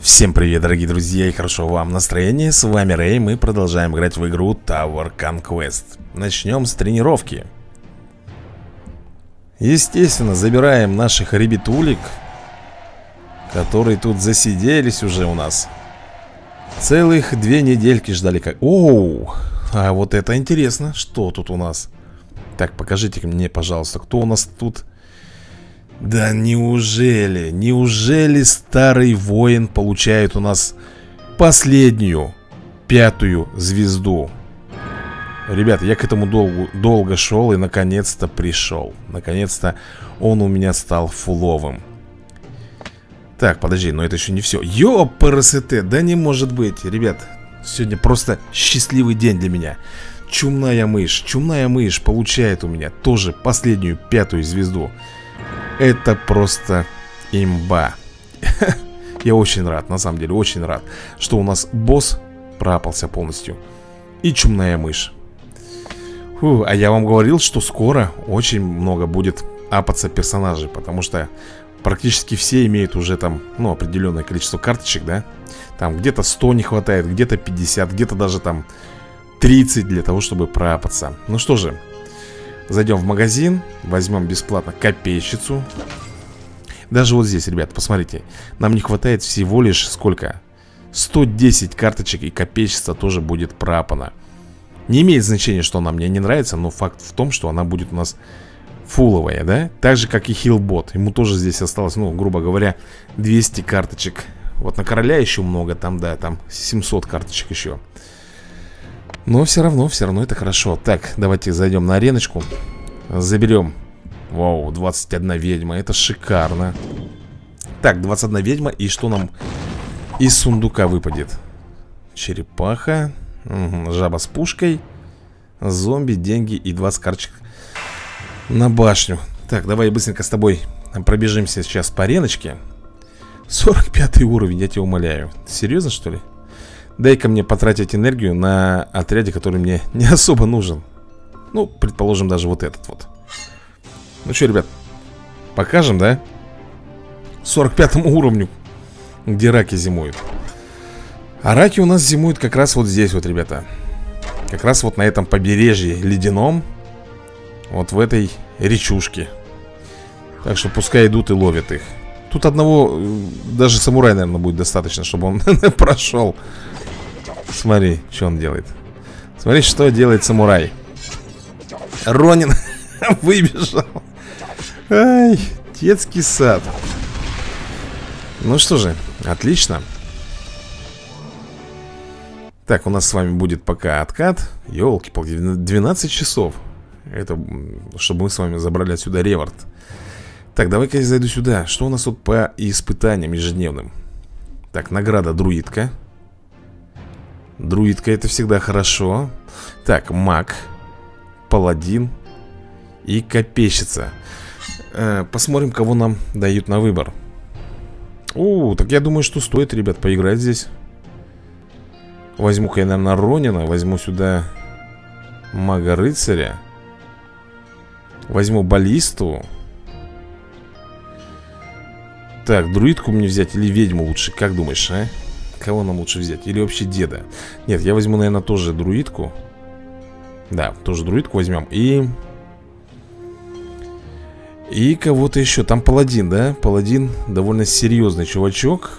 Всем привет, дорогие друзья, и хорошо вам настроение. С вами Рэй, мы продолжаем играть в игру Tower Conquest. Начнем с тренировки. Естественно, забираем наших ребятулек, которые тут засиделись уже у нас. Целых 2 недельки ждали как... Оу, а вот это интересно, что тут у нас? Так, покажите мне, пожалуйста, кто у нас тут... Да неужели старый воин получает у нас последнюю, 5-ю звезду? Ребята, я к этому долго шел и наконец-то пришел. Наконец-то он у меня стал фуловым. Так, подожди, но это еще не все. Ёпрст, да не может быть. Ребят, сегодня просто счастливый день для меня. Чумная мышь получает у меня тоже последнюю, 5-ю звезду. Это просто имба. Я очень рад, на самом деле, очень рад, что у нас босс проапался полностью. И чумная мышь. Фу, а я вам говорил, что скоро очень много будет апаться персонажей. Потому что практически все имеют уже там, ну, определенное количество карточек, да. Там где-то 100 не хватает, где-то 50, где-то даже там 30 для того, чтобы проапаться. Ну что же, зайдем в магазин, возьмем бесплатно копейщицу. Даже вот здесь, ребят, посмотрите, нам не хватает всего лишь сколько? 110 карточек, и копейщица тоже будет проапана. Не имеет значения, что она мне не нравится, но факт в том, что она будет у нас фуловая, да? Так же, как и хилбот. Ему тоже здесь осталось, ну, грубо говоря, 200 карточек. Вот на короля еще много, там, да, там 700 карточек еще. Но все равно это хорошо. Так, давайте зайдем на ареночку. Заберем. Вау, 21 ведьма, это шикарно. Так, 21 ведьма. И что нам из сундука выпадет? Черепаха, жаба с пушкой, зомби, деньги и 20 карточек на башню. Так, давай быстренько с тобой пробежимся сейчас по ареночке. 45 уровень, я тебя умоляю. Серьезно, что ли? Дай-ка мне потратить энергию на отряде, который мне не особо нужен. Ну, предположим, даже вот этот вот. Ну что, ребят, покажем, да? 45-му уровню, где раки зимуют. А раки у нас зимуют как раз вот здесь вот, ребята. Как раз вот на этом побережье ледяном. Вот в этой речушке. Так что пускай идут и ловят их. Тут одного, даже самурая, наверное, будет достаточно, чтобы он прошел. Смотри, что он делает. Смотри, что делает самурай. Ронин выбежал. Ай, детский сад. Ну что же, отлично. Так, у нас с вами будет пока откат. Ёлки-палки, 12 часов. Это, чтобы мы с вами забрали отсюда реворд. Так, давай-ка я зайду сюда. Что у нас тут по испытаниям ежедневным? Так, награда друидка. Друидка, это всегда хорошо. Так, маг, паладин и копейщица. Посмотрим, кого нам дают на выбор. Так я думаю, что стоит, ребят, поиграть здесь. Возьму-ка я, наверное, Ронина. Возьму сюда мага-рыцаря. Возьму баллисту. Так, друидку мне взять или ведьму лучше? Как думаешь, а? Кого нам лучше взять? Или вообще деда? Нет, я возьму, наверное, тоже друидку. Да, тоже друидку возьмем. И кого-то еще. Там паладин, да? Паладин довольно серьезный чувачок.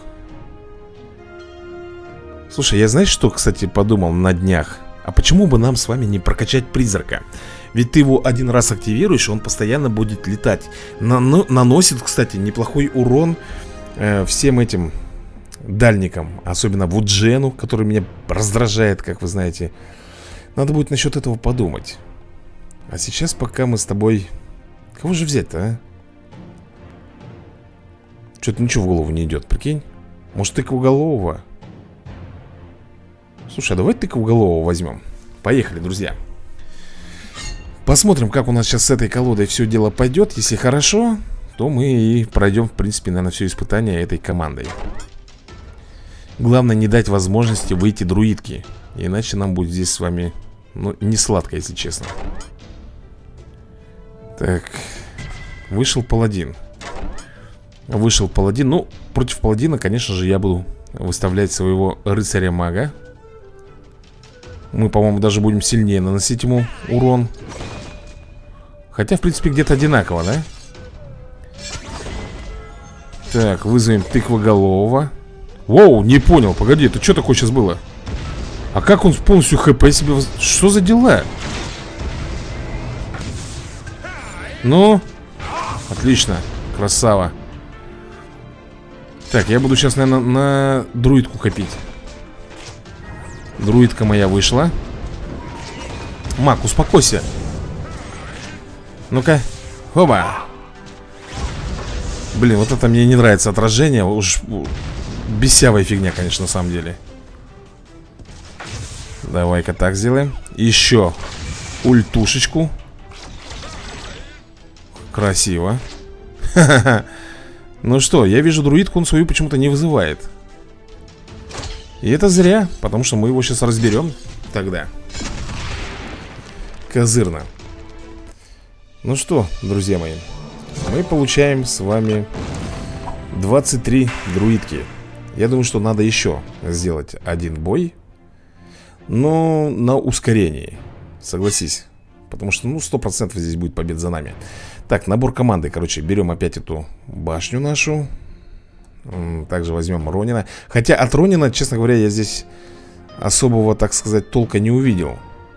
Слушай, я знаешь, что, кстати, подумал на днях? А почему бы нам с вами не прокачать призрака? Ведь ты его один раз активируешь, он постоянно будет летать. Наносит, кстати, неплохой урон всем этим дальникам. Особенно Вуджену, который меня раздражает, как вы знаете. Надо будет насчет этого подумать. А сейчас пока мы с тобой... Кого же взять-то, а? Что-то ничего в голову не идет, прикинь. Может, тыковоголового? Слушай, а давай тыковоголового возьмем. Поехали, друзья. Посмотрим, как у нас сейчас с этой колодой все дело пойдет. Если хорошо, то мы и пройдем, в принципе, наверное, все испытания этой командой. Главное не дать возможности выйти друидке. Иначе нам будет здесь с вами, ну, не сладко, если честно. Так, вышел паладин. Вышел паладин. Ну, против паладина, конечно же, я буду выставлять своего рыцаря-мага. Мы, по-моему, даже будем сильнее наносить ему урон. Хотя, в принципе, где-то одинаково, да? Так, вызовем тыквоголового. Воу, не понял, погоди, это что такое сейчас было? А как он полностью хп себе... Что за дела? Ну, отлично, красава. Так, я буду сейчас, наверное, на друидку копить. Друидка моя вышла. Мак, успокойся. Ну-ка, хоба. Блин, вот это мне не нравится отражение. Уж бесявая фигня, конечно, на самом деле. Давай-ка так сделаем. Еще ультушечку. Красиво. Ну что, я вижу, друидку он свою почему-то не вызывает. И это зря, потому что мы его сейчас разберем тогда. Козырно. Ну что, друзья мои, мы получаем с вами 23 друидки. Я думаю, что надо еще сделать один бой, но на ускорении. Согласись. Потому что, ну, 100% здесь будет побед за нами. Так, набор команды, короче, берем опять эту башню нашу. Также возьмем Ронина. Хотя от Ронина, честно говоря, я здесь особого, так сказать, толка не увидел.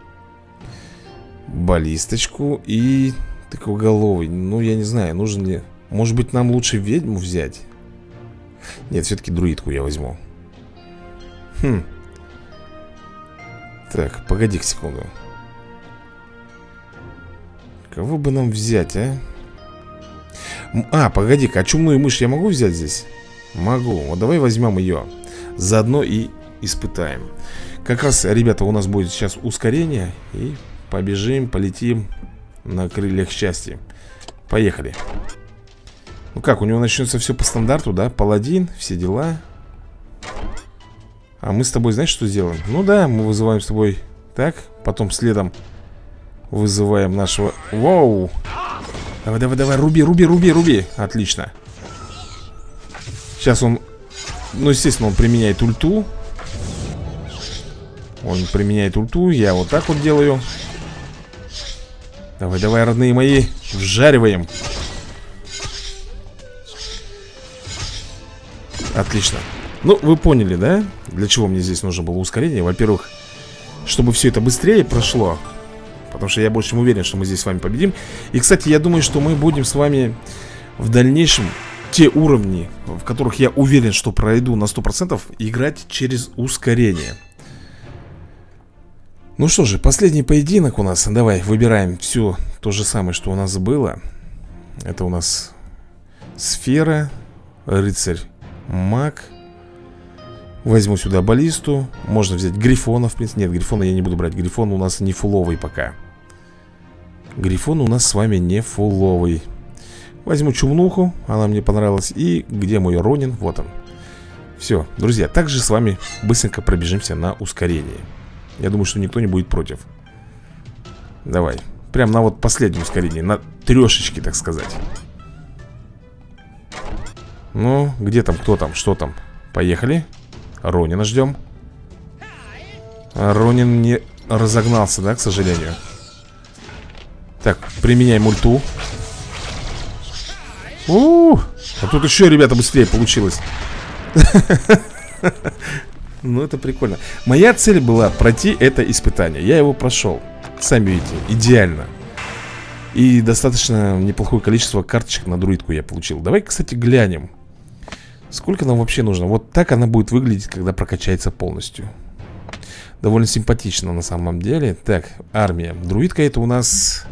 Баллисточку и тыквоголовый. Ну, я не знаю, нужен ли... Может быть, нам лучше ведьму взять? Нет, все-таки друидку я возьму. Так, погоди-ка секунду. Кого бы нам взять, а? Погоди-ка, а чумную мышь я могу взять здесь? Могу, вот давай возьмем ее. Заодно и испытаем. Как раз, ребята, у нас будет сейчас ускорение. И побежим, полетим на крыльях счастья. Поехали. Ну как, у него начнется все по стандарту, да? Паладин, все дела. А мы с тобой, знаешь, что сделаем? Ну да, мы вызываем с тобой. Так, потом следом вызываем нашего... Воу! Давай, давай, давай, руби. Отлично. Сейчас он... Ну, естественно, он применяет ульту. Я вот так вот делаю. Давай, давай, родные мои. Вжариваем. Отлично. Ну, вы поняли, да? Для чего мне здесь нужно было ускорение? Во-первых, чтобы все это быстрее прошло. Потому что я больше чем уверен, что мы здесь с вами победим. И, кстати, я думаю, что мы будем с вами в дальнейшем те уровни, в которых я уверен, что пройду на 100%, играть через ускорение. Ну что же, последний поединок у нас. Давай, выбираем все то же самое, что у нас было. Это у нас сфера, рыцарь, маг. Возьму сюда баллисту. Можно взять грифона, в принципе. Нет, грифона я не буду брать. Грифон у нас не фуловый пока. Грифон у нас с вами не фуловый. Возьму чумнуху, она мне понравилась. И где мой Ронин? Вот он. Все, друзья, также с вами быстренько пробежимся на ускорение. Я думаю, что никто не будет против. Давай, прям на вот последнем ускорении. На трешечке, так сказать. Ну, где там, кто там, что там? Поехали. Ронина ждем. Ронин не разогнался, да, к сожалению. Так, применяем ульту. А тут еще, ребята, быстрее получилось. Ну, это прикольно. Моя цель была пройти это испытание. Я его прошел. Сами видите, идеально. И достаточно неплохое количество карточек на друидку я получил. Давай, кстати, глянем. Сколько нам вообще нужно? Вот так она будет выглядеть, когда прокачается полностью. Довольно симпатично на самом деле. Так, армия. Друидка это у нас...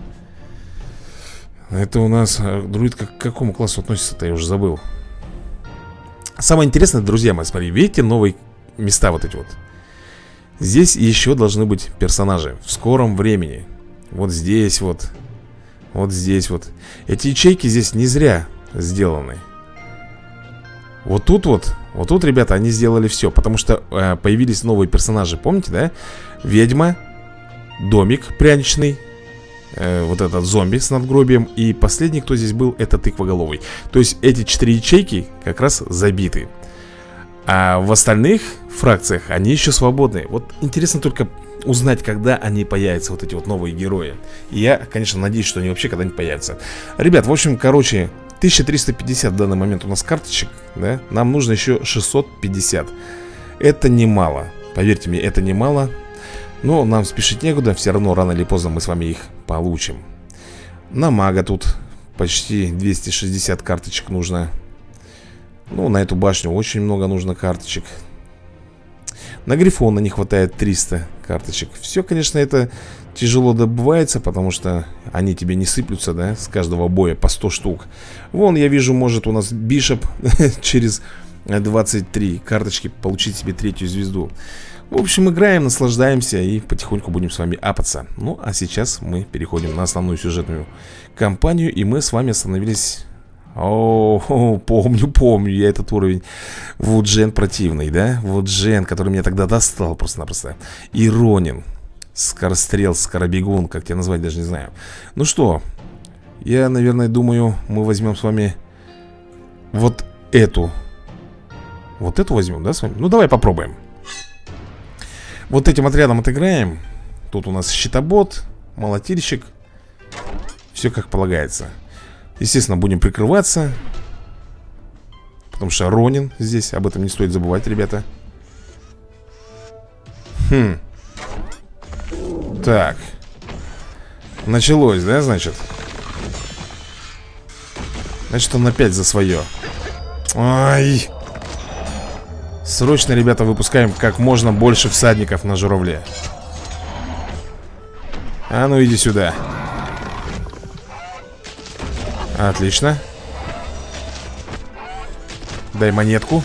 Друидка к какому классу относится-то, я уже забыл. Самое интересное, друзья мои, смотри, видите новые места вот эти вот? Здесь еще должны быть персонажи в скором времени. Вот здесь вот. Вот здесь вот. Эти ячейки здесь не зря сделаны. Вот тут, ребята, они сделали все. Потому что появились новые персонажи, помните, да? Ведьма, домик пряничный, вот этот зомби с надгробием. И последний, кто здесь был, это тыквоголовый. То есть эти 4 ячейки как раз забиты. А в остальных фракциях они еще свободны. Вот интересно только узнать, когда они появятся, вот эти вот новые герои. И я, конечно, надеюсь, что они вообще когда-нибудь появятся. Ребят, в общем, короче, 1350 в данный момент у нас карточек, да? Нам нужно еще 650. Это немало, поверьте мне, это немало. Но нам спешить некуда, все равно рано или поздно мы с вами их получим. На мага тут почти 260 карточек нужно. Ну, на эту башню очень много нужно карточек. На Грифона не хватает 300 карточек. Все, конечно, это тяжело добывается, потому что они тебе не сыплются, да, с каждого боя по 100 штук. Вон, я вижу, может у нас Бишоп через 23 карточки получить себе 3-ю звезду. В общем, играем, наслаждаемся и потихоньку будем с вами апаться. Ну, а сейчас мы переходим на основную сюжетную кампанию. И мы с вами остановились... помню я этот уровень. Вуджен противный, да? Вуджен, который меня тогда достал просто-напросто. И Ронин. Скорострел, скоробегун, как тебя назвать, даже не знаю. Ну что, я, наверное, думаю, мы возьмем с вами вот эту. Вот эту возьмем, да, с вами? Ну, давай попробуем. Вот этим отрядом отыграем. Тут у нас щитобот, молотильщик. Все как полагается. Естественно, будем прикрываться. Потому что Ронин здесь, об этом не стоит забывать, ребята. Так. Началось, да, значит? Значит, он опять за свое. Ай! Срочно, ребята, выпускаем как можно больше всадников на журавле. А ну иди сюда. Отлично. Дай монетку.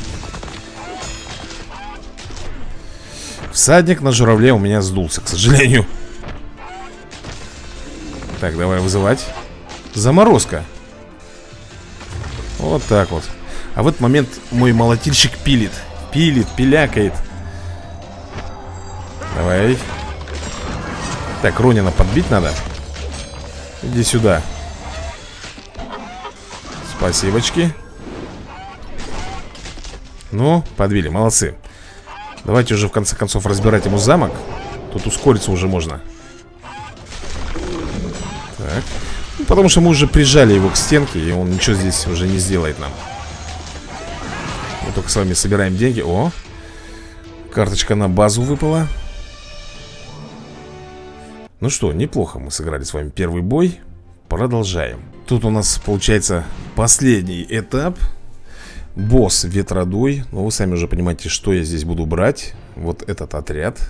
Всадник на журавле у меня сдулся, к сожалению. Так, давай вызывать. Заморозка. Вот так вот. А в этот момент мой молотильщик пилит. Пилякает. Давай. Так, Ронина подбить надо. Иди сюда. Спасибочки. Ну, подбили, молодцы. Давайте уже в конце концов разбирать ему замок. Тут ускориться уже можно. Так. Ну, потому что мы уже прижали его к стенке, и он ничего здесь уже не сделает нам. Мы только с вами собираем деньги. О, карточка на базу выпала. Ну что, неплохо мы сыграли с вами первый бой. Продолжаем. Тут у нас получается последний этап. Босс Ветродуй. Ну, вы сами уже понимаете, что я здесь буду брать. Вот этот отряд.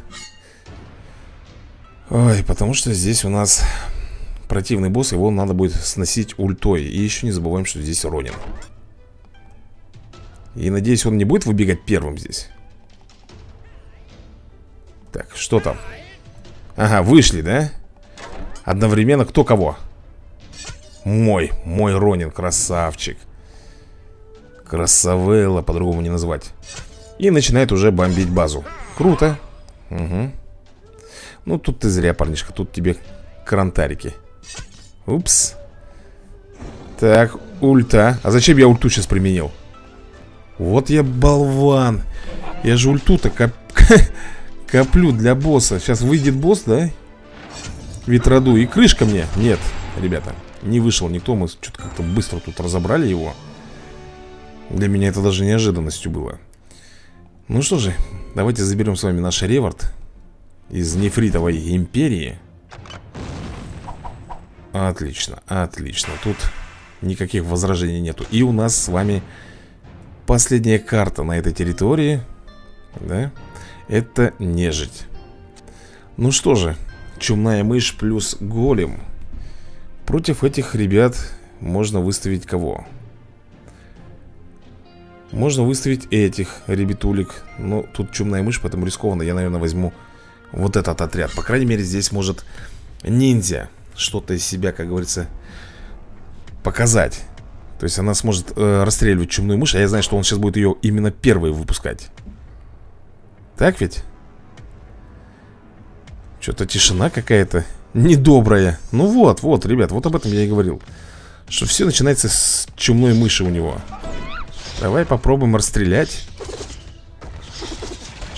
Ой, потому что здесь у нас противный босс. Его надо будет сносить ультой. И еще не забываем, что здесь Ронин. И надеюсь, он не будет выбегать первым здесь. Так, что там? Ага, вышли, да? Одновременно кто кого? Мой Ронин, красавчик. Красавелла, по-другому не назвать. И начинает уже бомбить базу. Круто. Угу. Ну, тут ты зря, парнишка. Тут тебе крантарики. Упс. Так, ульта. А зачем я ульту сейчас применил? Вот я болван. Я же ульту-то коплю для босса. Сейчас выйдет босс, да? Ветродуй. И крышка мне. Нет, ребята, не вышел никто. Мы что-то как-то быстро тут разобрали его. Для меня это даже неожиданностью было. Ну что же, давайте заберем с вами наш реворд из Нефритовой империи. Отлично, отлично. Тут никаких возражений нету. И у нас с вами последняя карта на этой территории. Да? Это нежить. Ну что же, чумная мышь плюс голем. Против этих ребят можно выставить кого? Можно выставить этих ребятулек. Но тут чумная мышь, поэтому рискованно. Я, наверное, возьму вот этот отряд. По крайней мере, здесь может ниндзя что-то из себя, как говорится, показать. То есть она сможет расстреливать чумную мышь. А я знаю, что он сейчас будет ее именно первой выпускать. Так ведь? Что-то тишина какая-то недобрая. Ну вот, вот, ребят, вот об этом я и говорил. Что все начинается с чумной мыши у него. Давай попробуем расстрелять.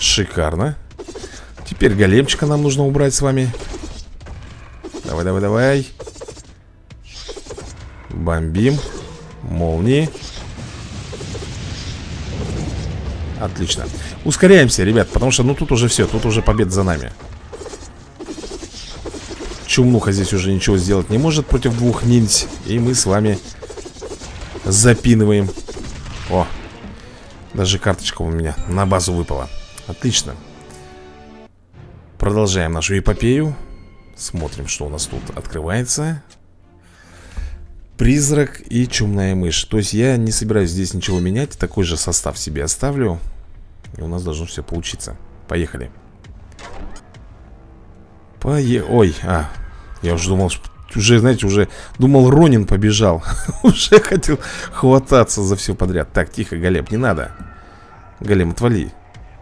Шикарно. Теперь големчика нам нужно убрать с вами. Давай, давай, давай. Бомбим. Молнии. Отлично. Ускоряемся, ребят, потому что, ну, тут уже все. Тут уже победа за нами. Чумнуха здесь уже ничего сделать не может против двух ниндзь. И мы с вами запинываем. О, даже карточка у меня на базу выпала. Отлично. Продолжаем нашу эпопею. Смотрим, что у нас тут открывается. Призрак и чумная мышь. То есть я не собираюсь здесь ничего менять. Такой же состав себе оставлю. И у нас должно все получиться. Поехали. Ой, я уже думал, уже, знаете, уже думал, Ронин побежал. Уже хотел хвататься за все подряд. Так, тихо, голем, не надо. Голем, отвали.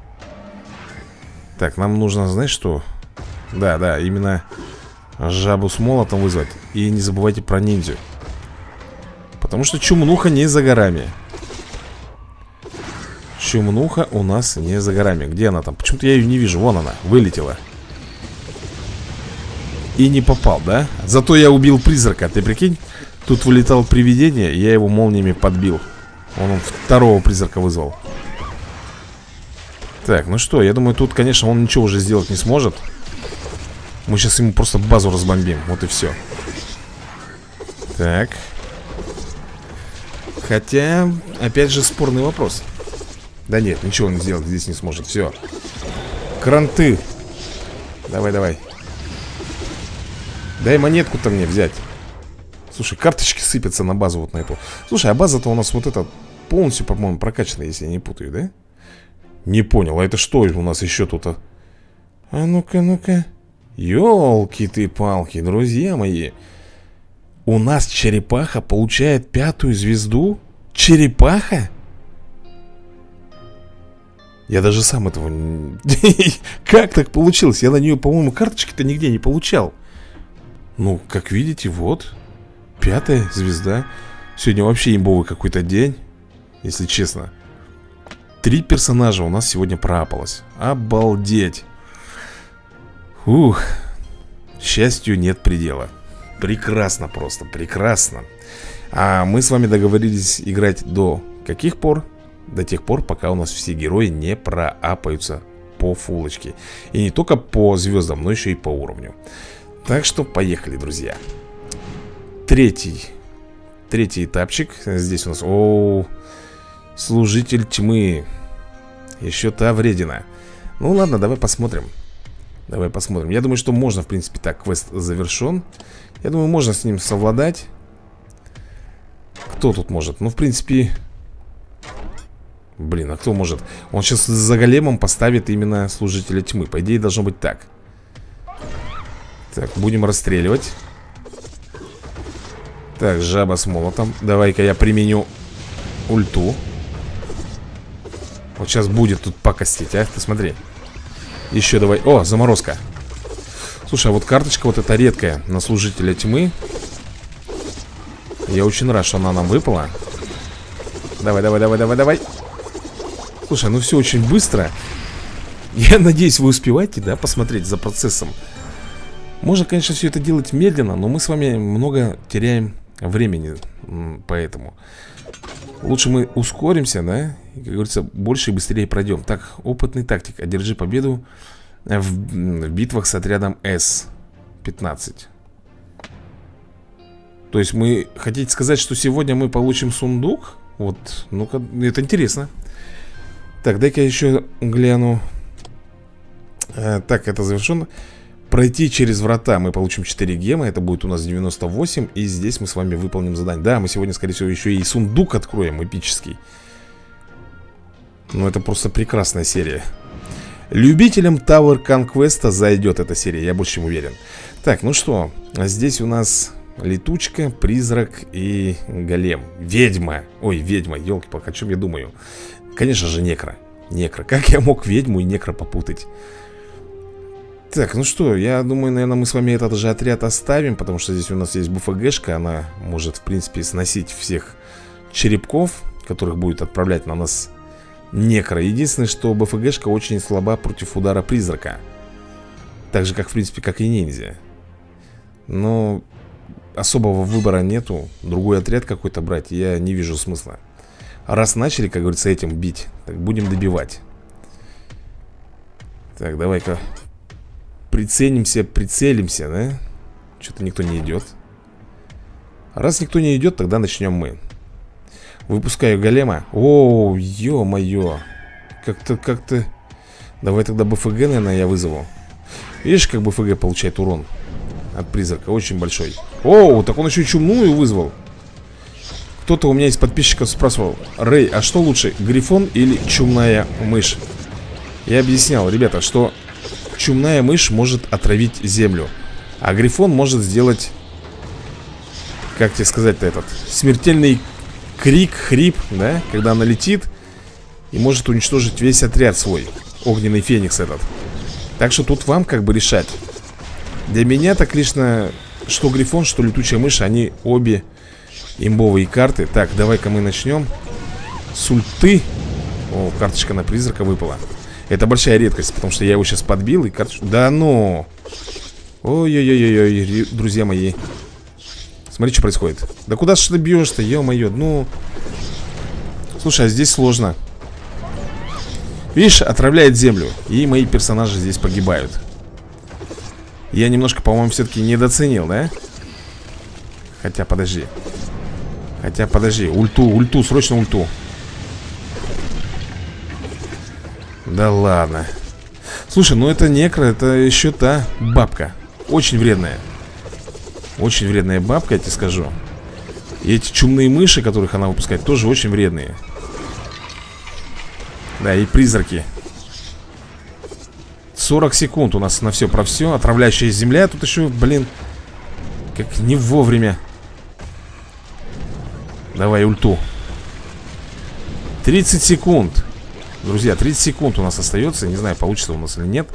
Так, нам нужно, знаешь что? Да, именно жабу с молотом вызвать. И не забывайте про ниндзю. Потому что чумнуха не за горами. Чумнуха у нас не за горами. Где она там? Почему-то я ее не вижу. Вон она, вылетела. И не попал, да? Зато я убил призрака, ты прикинь? Тут вылетал привидение, я его молниями подбил. Он второго призрака вызвал. Так, ну что, я думаю, тут, конечно, он ничего уже сделать не сможет. Мы сейчас ему просто базу разбомбим. Вот и все. Так. Хотя, опять же, спорный вопрос. Да нет, ничего он сделать здесь не сможет. Все. Кранты. Давай, давай. Дай монетку-то мне взять. Слушай, карточки сыпятся на базу вот на эту. Слушай, а база-то у нас вот эта полностью, по-моему, прокачана, если я не путаю, да? Не понял, а это что у нас еще тут? А ну-ка, ну-ка. Ёлки ты палки, друзья мои. У нас черепаха получает 5-ю звезду? Черепаха? Я даже сам этого... Как так получилось? Я на нее, по-моему, карточки-то нигде не получал. Ну, как видите, вот 5-я звезда. Сегодня вообще имбовый какой-то день, если честно. 3 персонажа у нас сегодня проапалось. Обалдеть. Ух. Счастью нет предела. Прекрасно просто, прекрасно. А мы с вами договорились играть до каких пор? До тех пор, пока у нас все герои не проапаются по фулочке. И не только по звездам, но еще и по уровню. Так что поехали, друзья. Третий этапчик. Здесь у нас, служитель тьмы. Еще та вредина. Ну ладно, давай посмотрим. Давай посмотрим. Я думаю, что можно, в принципе, так, квест завершен. Я думаю, можно с ним совладать. Кто тут может? Ну, в принципе... Блин, а кто может? Он сейчас за големом поставит именно служителя тьмы. По идее, должно быть так. Так, будем расстреливать. Так, жаба с молотом. Давай-ка я применю ульту. Вот сейчас будет тут пакостить, а? Ты смотри. Еще давай. О, заморозка. Слушай, а вот карточка вот эта редкая на служителя тьмы. Я очень рад, что она нам выпала. Давай, давай, давай, давай, давай. Слушай, ну все очень быстро. Я надеюсь, вы успеваете, да, посмотреть за процессом. Можно, конечно, все это делать медленно, но мы с вами много теряем времени. Поэтому лучше мы ускоримся, да, и, как говорится, больше и быстрее пройдем. Так, опытный тактик. Одержи победу в битвах с отрядом С-15. То есть мы... Хотите сказать, что сегодня мы получим сундук? Вот, ну-ка, это интересно. Так, дай-ка я еще гляну. Так, это завершено. Пройти через врата мы получим 4 гема. Это будет у нас 98. И здесь мы с вами выполним задание. Да, мы сегодня, скорее всего, еще и сундук откроем эпический. Ну, это просто прекрасная серия. Любителям Tower Conquest зайдет эта серия, я больше чем уверен. Так, ну что, здесь у нас летучка, призрак и голем. Ведьма. Ой, ведьма, елки-палки, о чем я думаю? Конечно же, некро. Некро. Как я мог ведьму и некро попутать? Так, ну что, я думаю, наверное, мы с вами этот же отряд оставим, потому что здесь у нас есть БФГшка. Она может, в принципе, сносить всех черепков, которых будет отправлять на нас Некро. Единственное, что БФГшка очень слаба против удара призрака. Так же, как, в принципе, как и ниндзя. Но особого выбора нету. Другой отряд какой-то брать я не вижу смысла. Раз начали, как говорится, этим бить, так будем добивать. Так, давай-ка прицелимся, да? Что-то никто не идет. Раз никто не идет, тогда начнем мы. Выпускаю голема. О, ё-моё. Как-то... Давай тогда БФГ, наверное, я вызову. Видишь, как БФГ получает урон от призрака, очень большой. О, так он еще и чумную вызвал. Кто-то у меня из подписчиков спрашивал: Рэй, а что лучше, грифон или чумная мышь? Я объяснял, ребята, что чумная мышь может отравить землю, а грифон может сделать, как тебе сказать-то, этот смертельный крик, хрип, да, когда она летит и может уничтожить весь отряд свой. Огненный феникс этот. Так что тут вам как бы решать. Для меня так лично, что грифон, что летучая мышь, они обе имбовые карты. Так, давай-ка мы начнем с ульты. О, карточка на призрака выпала. Это большая редкость, потому что я его сейчас подбил и карточку... Да ну! Ой-ой-ой-ой, друзья мои. Смотри, что происходит. Да куда ж ты бьешь-то, ё-моё, ну... Слушай, а здесь сложно. Видишь, отравляет землю. И мои персонажи здесь погибают. Я немножко, по-моему, все-таки недооценил, да? Хотя, подожди. Ульту, срочно ульту. Да ладно. Слушай, ну это некро, это еще та бабка. Очень вредная. Очень вредная бабка, я тебе скажу. И эти чумные мыши, которых она выпускает, тоже очень вредные. Да, и призраки. 40 секунд у нас на все про все. Отравляющая земля. Тут еще, блин, как не вовремя. Давай ульту. 30 секунд. Друзья, 30 секунд у нас остается. Не знаю, получится у нас или нет.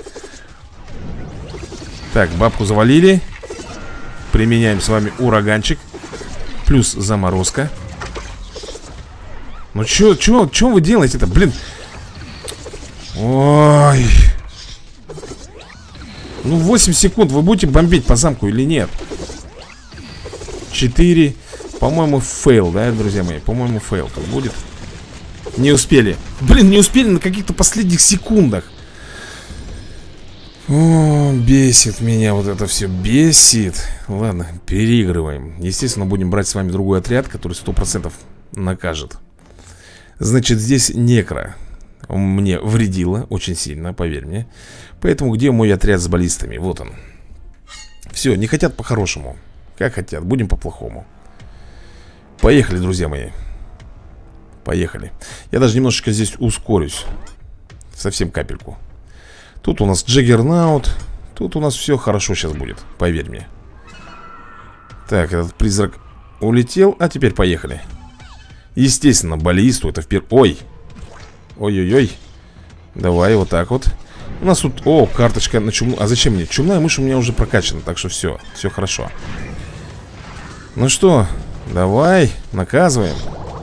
Так, бабку завалили. Применяем с вами ураганчик. Плюс заморозка. Ну чё вы делаете-то, блин? Ой. Ну 8 секунд. Вы будете бомбить по замку или нет? 4. По-моему, фейл, да, друзья мои? По-моему, фейл тут будет. Не успели. Блин, не успели на каких-то последних секундах. О, бесит меня вот это все. Бесит. Ладно, переигрываем. Естественно, будем брать с вами другой отряд, который 100% накажет. Значит, здесь некро мне вредило очень сильно, поверь мне. Поэтому где мой отряд с баллистами? Вот он. Все, не хотят по-хорошему. Как хотят, будем по-плохому. Поехали, друзья мои. Поехали. Я даже немножечко здесь ускорюсь. Совсем капельку. Тут у нас Джаггернаут. Тут у нас все хорошо сейчас будет, поверь мне. Так, этот призрак улетел. А теперь поехали. Естественно, баллисту это вперед. Ой. Ой-ой-ой. Давай вот так вот. У нас тут, о, карточка на чумную. А зачем мне? Чумная мышь у меня уже прокачана. Так что все, все хорошо. Ну что, давай, наказываем.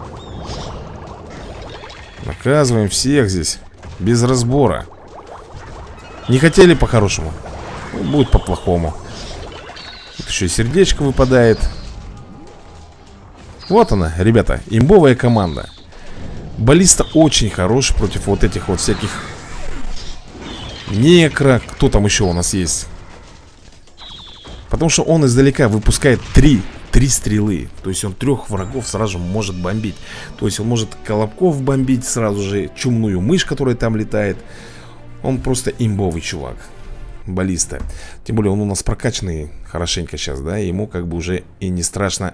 Наказываем всех здесь. Без разбора. Не хотели по-хорошему? Будет по-плохому. Тут еще и сердечко выпадает. Вот она, ребята, имбовая команда. Баллиста очень хорош против вот этих вот всяких некро. Кто там еще у нас есть? Потому что он издалека выпускает три стрелы. То есть он 3 врагов сразу может бомбить. То есть он может колобков бомбить сразу же. Чумную мышь, которая там летает. Он просто имбовый чувак. Баллиста. Тем более он у нас прокачанный хорошенько сейчас, да. Ему как бы уже и не страшно.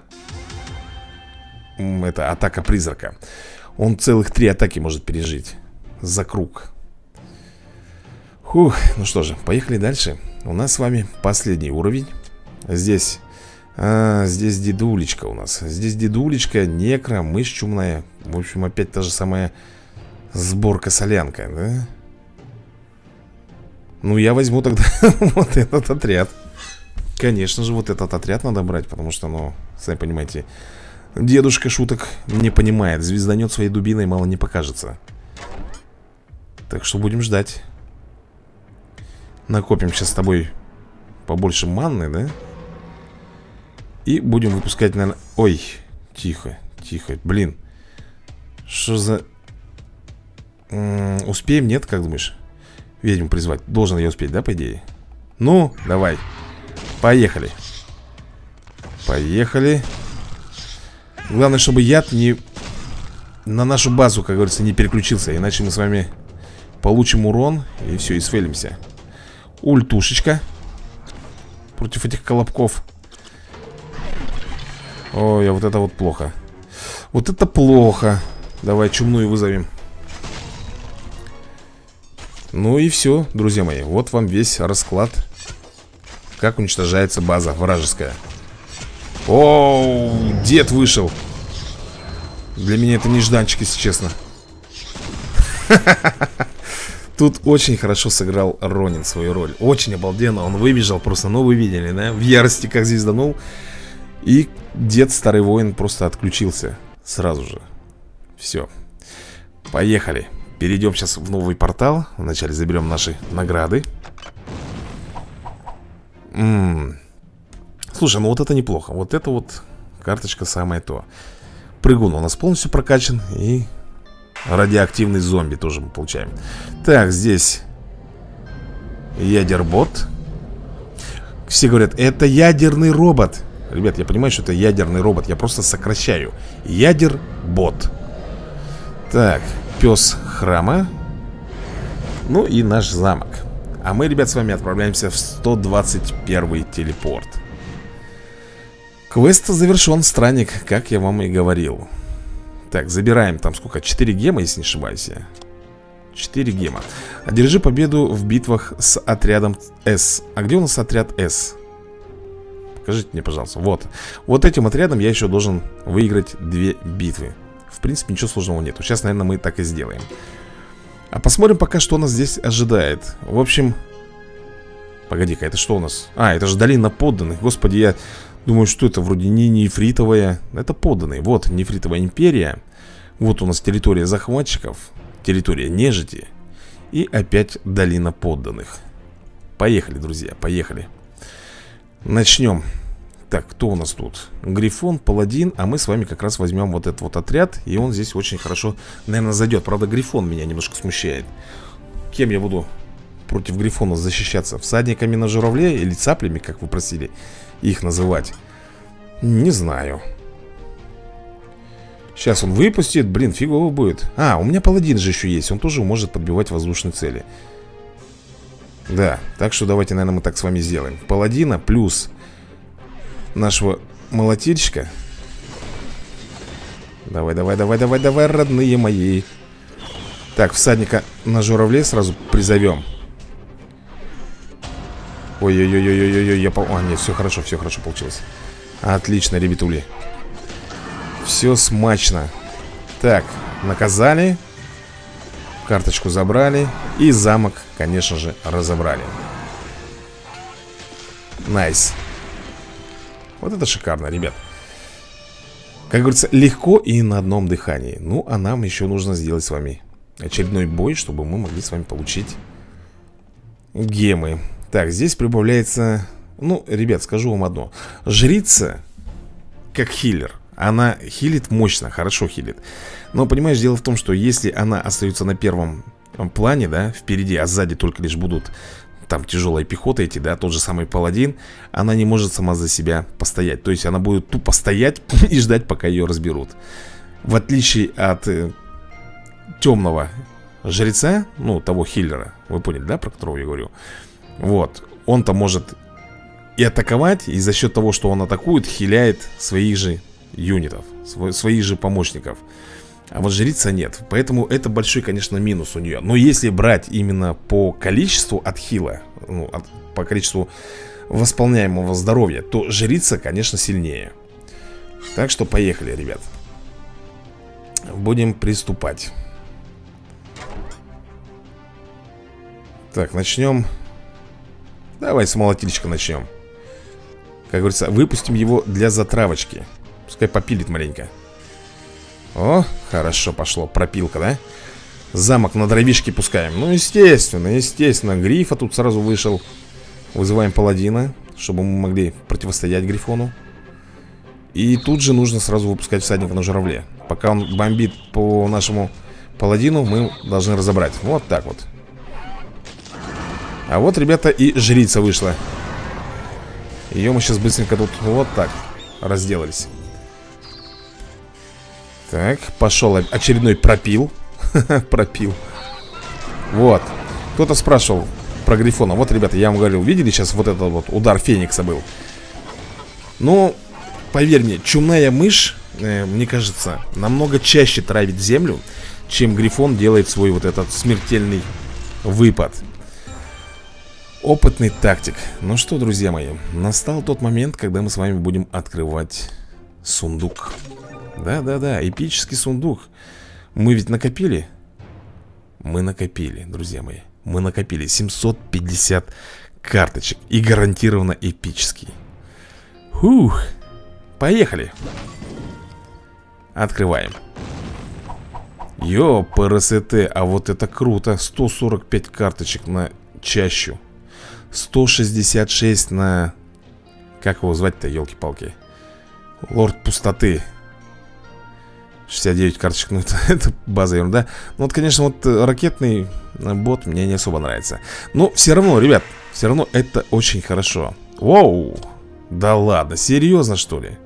Это атака призрака. Он целых 3 атаки может пережить за круг. Фух, ну что же, поехали дальше. У нас с вами последний уровень. Здесь здесь дедулечка у нас. Здесь дедулечка, некро, мышь чумная. В общем, опять та же самая сборка-солянка, да? Ну, я возьму тогда вот этот отряд. Конечно же, вот этот отряд надо брать. Потому что, ну, сами понимаете, дедушка шуток не понимает. Звезданет своей дубиной, мало не покажется. Так что будем ждать. Накопим сейчас с тобой побольше манны, да? И будем выпускать, наверное... Ой, тихо, тихо, блин. Что за... Успеем, нет, как думаешь? Ведьму призвать, должен я успеть, да, по идее? Ну, давай. Поехали. Поехали. Главное, чтобы яд не... на нашу базу, как говорится, не переключился. Иначе мы с вами получим урон. И все, и сфейлимся. Ультушечка против этих колобков. Ой, а вот это вот плохо. Вот это плохо. Давай чумную вызовем. Ну и все, друзья мои. Вот вам весь расклад. Как уничтожается база вражеская. Оу, дед вышел. Для меня это нежданчик, если честно. Тут очень хорошо сыграл Ронин свою роль. Очень обалденно, он выбежал просто, ну вы видели, да? В ярости как звезданул. И дед, старый воин, просто отключился сразу же. Все. Поехали. Перейдем сейчас в новый портал. Вначале заберем наши награды. Слушай, ну вот это неплохо. Вот это вот карточка самое то. Прыгун у нас полностью прокачан. И радиоактивный зомби тоже мы получаем. Так, здесь ядербот. Все говорят, это ядерный робот. Ребят, я понимаю, что это ядерный робот. Я просто сокращаю. Ядербот. Так, пес храма. Ну и наш замок. А мы, ребят, с вами отправляемся в 121 телепорт. Квест завершен, странник, как я вам и говорил. Так, забираем там сколько? 4 гема, если не ошибаюсь. 4 гема. Одержи победу в битвах с отрядом С. А где у нас отряд С? Покажите мне, пожалуйста. Вот. Вот этим отрядом я еще должен выиграть 2 битвы. В принципе, ничего сложного нету. Сейчас, наверное, мы так и сделаем. А посмотрим пока, что нас здесь ожидает. В общем... Погоди-ка, это что у нас? А, это же долина подданных. Господи, я думаю, что это вроде не нефритовая. Это подданные. Вот, нефритовая империя. Вот у нас территория захватчиков. Территория нежити. И опять долина подданных. Поехали, друзья, поехали. Начнем. Так, кто у нас тут? Грифон, паладин. А мы с вами как раз возьмем вот этот вот отряд. И он здесь очень хорошо, наверное, зайдет. Правда, Грифон меня немножко смущает. Кем я буду против Грифона защищаться? Всадниками на журавле или цаплями, как вы просили их называть? Не знаю. Сейчас он выпустит. Блин, фигово будет. А, у меня паладин же еще есть. Он тоже может подбивать воздушные цели. Да, так что давайте, наверное, мы так с вами сделаем. Паладина плюс нашего молотильщика. Давай, давай, давай, давай, давай, родные мои. Так, всадника на журавле сразу призовем. Ой-ой-ой-ой-ой-ой, я... А, нет, все хорошо получилось. Отлично, ребятули. Все смачно. Так, наказали. Карточку забрали. И замок, конечно же, разобрали. Найс. Вот это шикарно, ребят. Как говорится, легко и на одном дыхании. Ну, а нам еще нужно сделать с вами очередной бой, чтобы мы могли с вами получить гемы. Так, здесь прибавляется... Ну, ребят, скажу вам одно. Жрица, как хиллер, она хилит мощно, хорошо хилит. Но, понимаешь, дело в том, что если она остается на первом плане, да, впереди, а сзади только лишь будут там тяжелая пехота идти, да, тот же самый паладин, она не может сама за себя постоять. То есть она будет тупо стоять и ждать, пока ее разберут. В отличие от темного жреца, ну, того хиллера, вы поняли, да, про которого я говорю? Вот, он-то может и атаковать, и за счет того, что он атакует, хиляет своих же юнитов, своих же помощников. А вот жрица нет. Поэтому это большой, конечно, минус у нее. Но если брать именно по количеству отхила, ну, по количеству восполняемого здоровья, то жрица, конечно, сильнее. Так что поехали, ребят. Будем приступать. Так, начнем. Давай с молотильщика начнем. Как говорится, выпустим его для затравочки. Пускай попилит маленько. О, хорошо пошло, пропилка, да? Замок на дровишке пускаем. Ну, естественно, естественно. Грифа тут сразу вышел. Вызываем паладина, чтобы мы могли противостоять Грифону. И тут же нужно сразу выпускать всадника на журавле. Пока он бомбит по нашему паладину, мы должны разобрать. Вот так вот. А вот, ребята, и жрица вышла. Ее мы сейчас быстренько тут вот так разделались. Так, пошел очередной пропил. Пропил. Вот. Кто-то спрашивал про Грифона. Вот, ребята, я вам говорил, видели сейчас вот этот вот удар Феникса был? Ну, поверь мне, чумная мышь, мне кажется, намного чаще травит землю, чем Грифон делает свой вот этот смертельный выпад. Опытный тактик. Ну что, друзья мои, настал тот момент, когда мы с вами будем открывать сундук. Да-да-да, эпический сундук. Мы ведь накопили? Мы накопили, друзья мои. Мы накопили 750 карточек. И гарантированно эпический. Фух. Поехали. Открываем. Ё-ПРСТ, а вот это круто. 145 карточек на чащу. 166 на... Как его звать-то, елки-палки? Лорд пустоты. 69 карточек, ну это база ерунда. Ну вот, конечно, вот ракетный бот мне не особо нравится. Но все равно, ребят, все равно это очень хорошо. Воу, да ладно, серьезно что ли?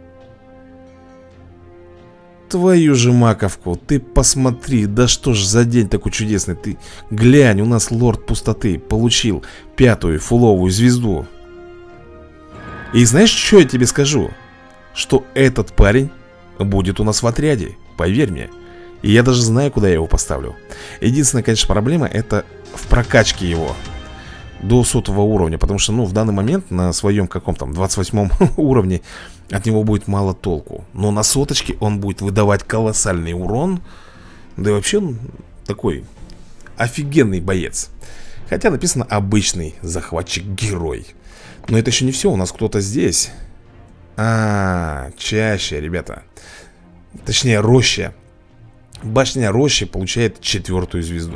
Твою же маковку, ты посмотри, да что ж за день такой чудесный. Ты глянь, у нас лорд пустоты получил 5-ю фуловую звезду. И знаешь, что я тебе скажу? Что этот парень будет у нас в отряде. Поверь мне. И я даже знаю, куда я его поставлю. Единственная, конечно, проблема это в прокачке его до 100-го уровня. Потому что, ну, в данный момент на своем каком-то 28-м уровне от него будет мало толку. Но на 100-очке он будет выдавать колоссальный урон. Да и вообще он такой офигенный боец. Хотя написано обычный захватчик-герой. Но это еще не все, у нас кто-то здесь. Чаще, ребята. Точнее, роща. Башня рощи получает 4-ю звезду.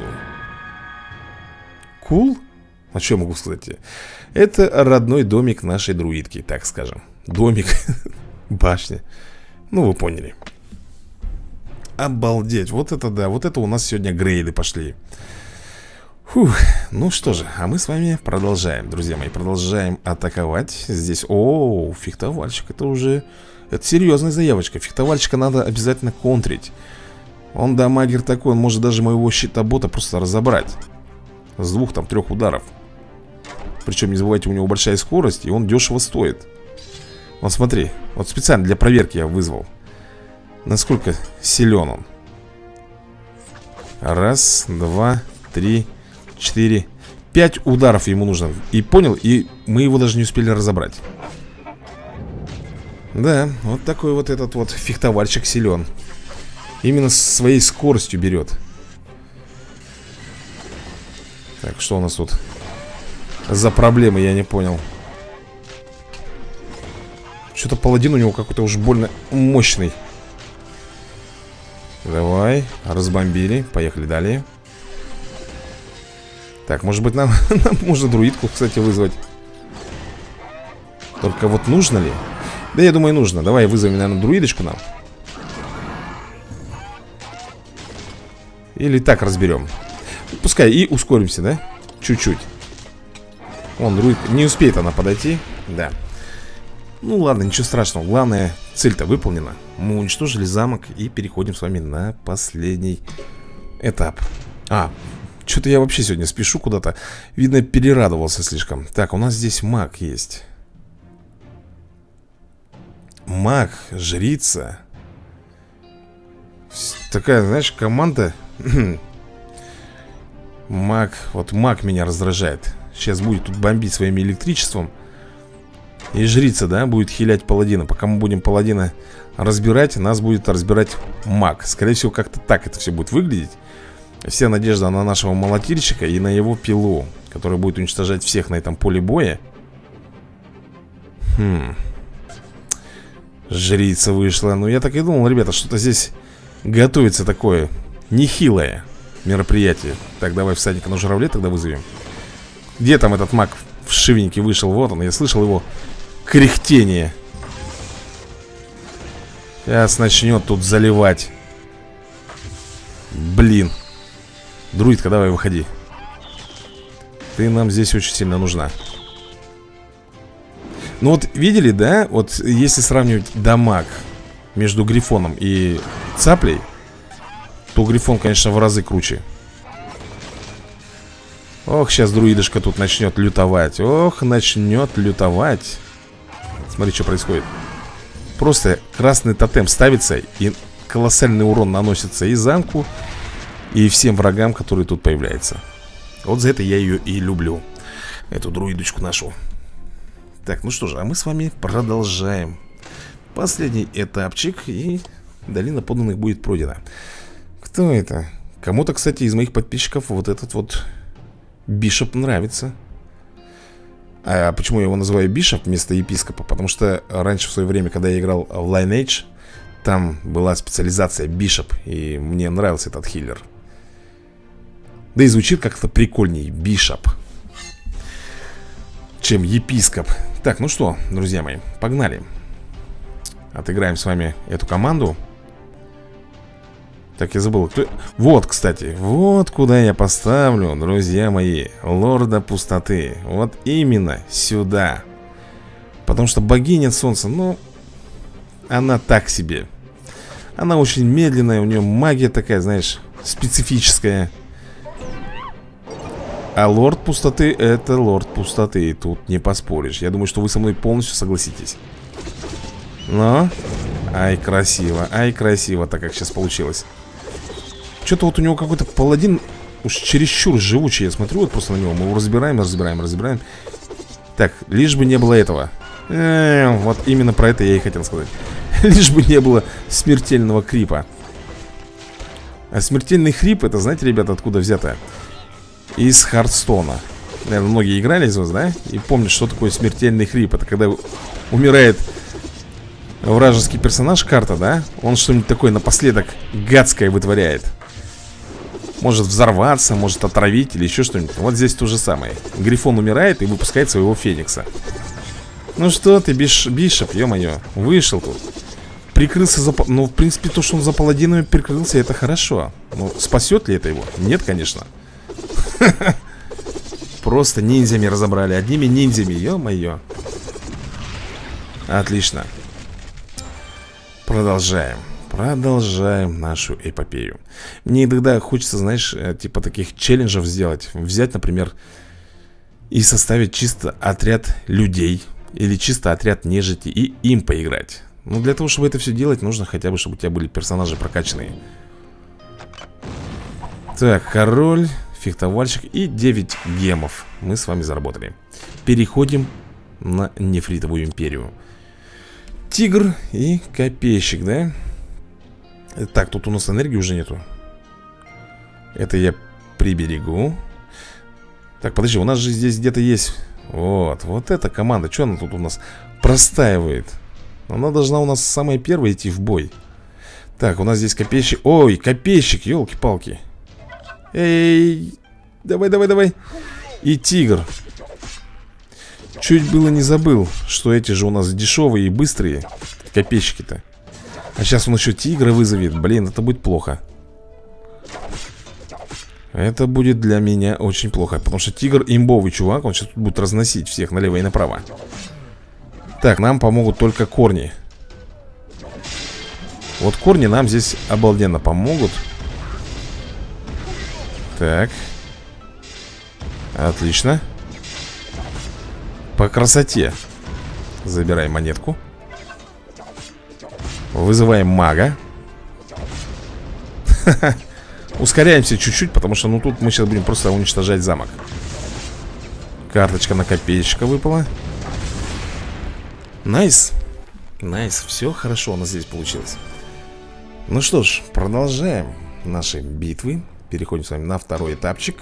Кул? А что я могу сказать? Это родной домик нашей друидки, так скажем. Домик, башня. Ну, вы поняли. Обалдеть, вот это да. Вот это у нас сегодня грейды пошли. Фух, ну что же, а мы с вами продолжаем, друзья мои. Продолжаем атаковать. Здесь, о, фехтовальщик, это уже... Это серьезная заявочка. Фехтовальщика надо обязательно контрить. Он дамагер такой, он может даже моего щитобота просто разобрать. С 2-3 ударов. Причем, не забывайте, у него большая скорость, и он дешево стоит. Вот смотри, вот специально для проверки я вызвал. Насколько силен он. 1, 2, 3, 4, 5 ударов ему нужно. И понял, и мы его даже не успели разобрать. Да, вот такой вот этот вот фехтовальщик силен. Именно своей скоростью берет. Так, что у нас тут за проблемы, я не понял. Что-то паладин у него какой-то уж больно мощный. Давай, разбомбили, поехали далее. Так, может быть нам можно друидку, кстати, вызвать. Только вот нужно ли? Да я думаю нужно. Давай вызовем, наверное, друидочку нам. Или так разберем. Пускай и ускоримся, да? Чуть-чуть. Вон, друид, не успеет она подойти. Да. Ну ладно, ничего страшного. Главное, цель-то выполнена. Мы уничтожили замок и переходим с вами на последний этап. Что-то я вообще сегодня спешу куда-то. Видно, перерадовался слишком. Так, у нас здесь маг есть. Маг, жрица. Такая, знаешь, команда. Маг, вот маг меня раздражает. Сейчас будет тут бомбить своим электричеством. И жрица, да, будет хилять паладина. Пока мы будем паладина разбирать, нас будет разбирать маг. Скорее всего, как-то так это все будет выглядеть. Вся надежда на нашего молотильщика и на его пилу, которая будет уничтожать всех на этом поле боя. Жрица вышла. Ну, я так и думал, ребята, что-то здесь готовится такое нехилое. мероприятие. Так, давай всадника на журавле тогда вызовем. Где там этот маг вшивенький вышел? Вот он, я слышал его кряхтение. Сейчас начнет тут заливать. Блин. Друидка, давай выходи. Ты нам здесь очень сильно нужна. Ну вот видели, да? Вот если сравнивать дамаг между Грифоном и Цаплей, то Грифон, конечно, в разы круче. Ох, сейчас друидышка тут начнет лютовать. Ох, начнет лютовать. Смотри, что происходит. Просто красный тотем ставится, и колоссальный урон наносится и замку, и всем врагам, которые тут появляются. Вот за это я ее и люблю, эту друидочку нашу. Так, ну что же, а мы с вами продолжаем. Последний этапчик, и долина подданных будет пройдена. Кто это? Кому-то, кстати, из моих подписчиков вот этот вот Бишоп нравится. А почему я его называю Бишоп вместо епископа? Потому что раньше в свое время, когда я играл в Lineage, там была специализация Бишоп, и мне нравился этот хиллер. Да и звучит как-то прикольней Бишоп, чем епископ. Так, ну что, друзья мои, погнали. Отыграем с вами эту команду. Так, я забыл, кто... Вот, кстати, вот куда я поставлю, друзья мои, Лорда Пустоты. Вот именно сюда. Потому что богиня солнца, ну, она так себе. Она очень медленная, у нее магия такая, знаешь, специфическая. А Лорд Пустоты — это Лорд Пустоты, тут не поспоришь. Я думаю, что вы со мной полностью согласитесь. Но, ай, красиво, так как сейчас получилось. Что-то вот у него какой-то паладин уж чересчур живучий. Я смотрю вот просто на него. Мы его разбираем. Так, лишь бы не было этого. Вот именно про это я и хотел сказать. Лишь бы не было смертельного крипа. А смертельный хрип, это, знаете, ребята, откуда взято? Из Хардстона. Наверное, многие играли из вас, да? И помнят, что такое смертельный хрип. Это когда умирает вражеский персонаж, карта, да? Он что-нибудь такое напоследок гадское вытворяет. Может взорваться, может отравить или еще что-нибудь. Вот здесь то же самое. Грифон умирает и выпускает своего феникса. Ну что ты, Бишоп, ё-моё, вышел тут. Прикрылся за... Ну, в принципе, то, что он за паладинами прикрылся, это хорошо. Но спасет ли это его? Нет, конечно. Просто ниндзями разобрали. Одними ниндзями, ё-моё. Отлично. Продолжаем нашу эпопею. Мне иногда хочется, знаешь, типа таких челленджев сделать. Взять, например, и составить чисто отряд людей или чисто отряд нежити и им поиграть. Но для того, чтобы это все делать, нужно хотя бы, чтобы у тебя были персонажи прокачанные. Так, король, фехтовальщик и 9 гемов мы с вами заработали. Переходим на Нефритовую империю. Тигр и копейщик, да? Так, тут у нас энергии уже нету. Это я приберегу. Так, подожди, у нас же здесь где-то есть... Вот эта команда, что она тут у нас простаивает? Она должна у нас самая первая идти в бой. Так, у нас здесь копейщик. Ой, копейщик, елки-палки. Эй, давай. И тигр. Чуть было не забыл, что эти же у нас дешевые и быстрые копейщики-то. А сейчас он еще тигра вызовет. Блин, это будет плохо. Это будет для меня очень плохо. Потому что тигр имбовый чувак. Он сейчас будет разносить всех налево и направо. Так, нам помогут только корни. Вот корни нам здесь обалденно помогут. Так. Отлично. По красоте. Забираем монетку. Вызываем мага. Ускоряемся чуть-чуть, потому что, ну, тут мы сейчас будем просто уничтожать замок. Карточка на копеечка выпала. Найс. Все хорошо у нас здесь получилось. Ну что ж, продолжаем наши битвы. Переходим с вами на второй этапчик.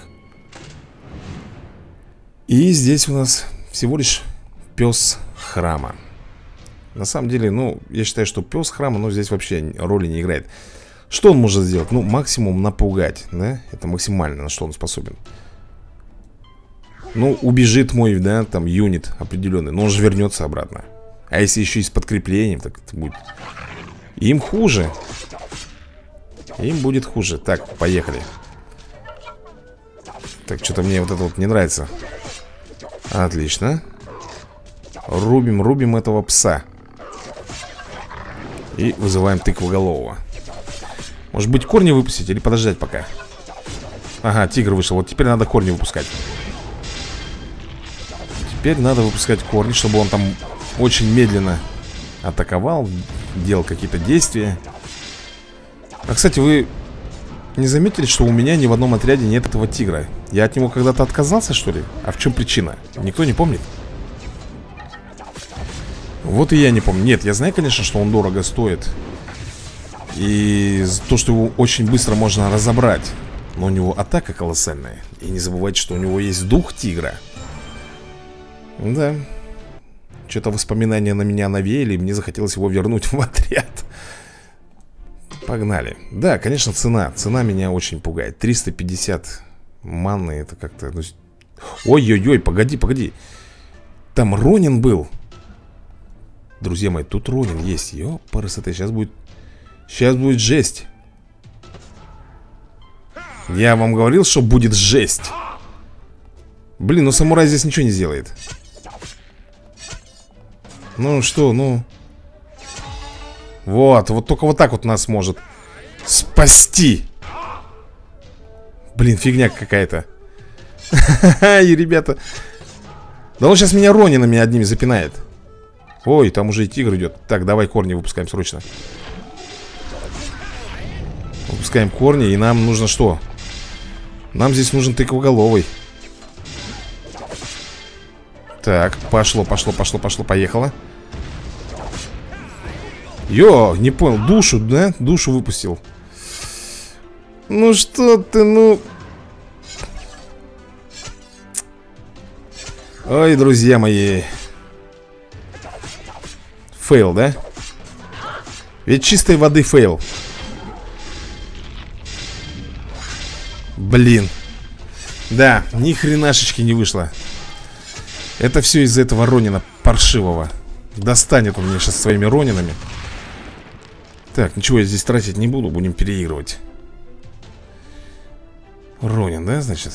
И здесь у нас всего лишь пес храма. На самом деле, ну, я считаю, что пес храма, ну, здесь вообще роли не играет. Что он может сделать? Ну, максимум напугать, да? Это максимально, на что он способен. Ну, убежит мой, да, там, юнит определенный. Но он же вернется обратно. А если еще и с подкреплением, так это будет... Им хуже. Им будет хуже. Так, поехали. Так, что-то мне вот это вот не нравится. Отлично. Рубим этого пса. И вызываем тыквоголового. Может быть, корни выпустить или подождать пока? Ага, тигр вышел. Вот теперь надо корни выпускать. Теперь надо выпускать корни, чтобы он там очень медленно атаковал, делал какие-то действия. А, кстати, вы не заметили, что у меня ни в одном отряде нет этого тигра? Я от него когда-то отказался, что ли? А в чем причина? Никто не помнит? Вот и я не помню. Нет, я знаю, конечно, что он дорого стоит. И то, что его очень быстро можно разобрать. Но у него атака колоссальная. И не забывайте, что у него есть дух тигра. Да. Что-то воспоминания на меня навеяли, и мне захотелось его вернуть в отряд. Погнали. Да, конечно, цена. Цена меня очень пугает. 350 манны, это как-то... Ну... Ой-ой-ой, погоди. Там Ронин был. Друзья мои, тут Ронин есть. Ёпарасоте, сейчас будет жесть. Я вам говорил, что будет жесть. Блин, ну самурай здесь ничего не сделает. Ну что, ну. Вот только вот так вот нас может спасти. Блин, фигня какая-то. И, ребята. Да он сейчас меня Ронинами одними запинает. Ой, там уже и тигр идет. Так, давай корни выпускаем срочно. Выпускаем корни, и нам нужно что? Нам здесь нужен тыквоголовый. Так, пошло, поехало. Не понял, душу, да? Душу выпустил. Ну что ты, ну... Ой, друзья мои. Фейл, да? Ведь чистой воды фейл. Блин. Да, ни хренашечки не вышло. Это все из-за этого Ронина паршивого. Достанет он меня сейчас своими Ронинами. Так, ничего я здесь тратить не буду. Будем переигрывать. Ронин, да, значит?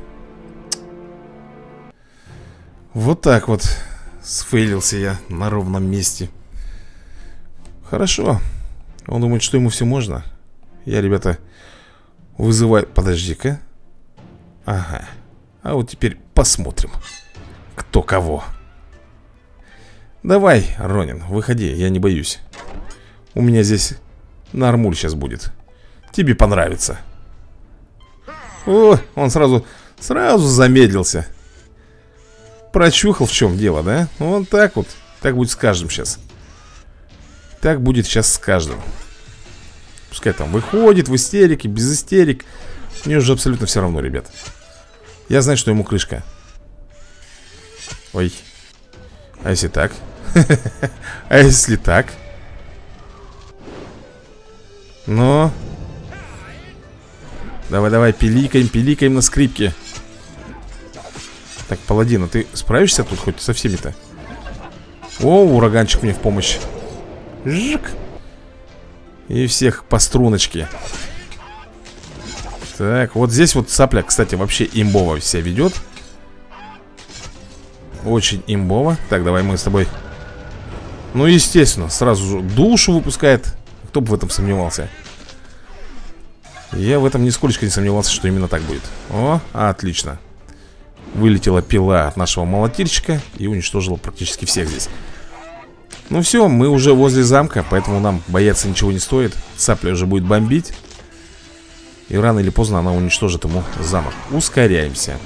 Вот так вот сфейлился я на ровном месте. Хорошо. Он думает, что ему все можно. Я, ребята, вызываю... Подожди-ка. Ага. А вот теперь посмотрим, кто кого. Давай, Ронин, выходи, я не боюсь. У меня здесь нормуль сейчас будет. Тебе понравится. О, он сразу замедлился. Прочухал, в чем дело, да? Вот так вот. Так будет с каждым сейчас. Так будет сейчас с каждым. Пускай там выходит в истерике, без истерик. Мне уже абсолютно все равно, ребят. Я знаю, что ему крышка. Ой. А если так? А если так? Ну. Давай, пиликаем на скрипке. Так, паладин, а ты справишься тут хоть со всеми-то? О, ураганчик мне в помощь. Жик. И всех по струночке. Так, вот здесь вот цапля, кстати, вообще имбово себя ведет. Очень имбово. Так, давай мы с тобой. Ну, естественно, сразу же душу выпускает. Кто бы в этом сомневался? Я в этом нисколько не сомневался, что именно так будет. О, отлично. Вылетела пила от нашего молотильщика и уничтожила практически всех здесь. Ну все, мы уже возле замка, поэтому нам бояться ничего не стоит. Цапля уже будет бомбить. И рано или поздно она уничтожит ему замок. Ускоряемся.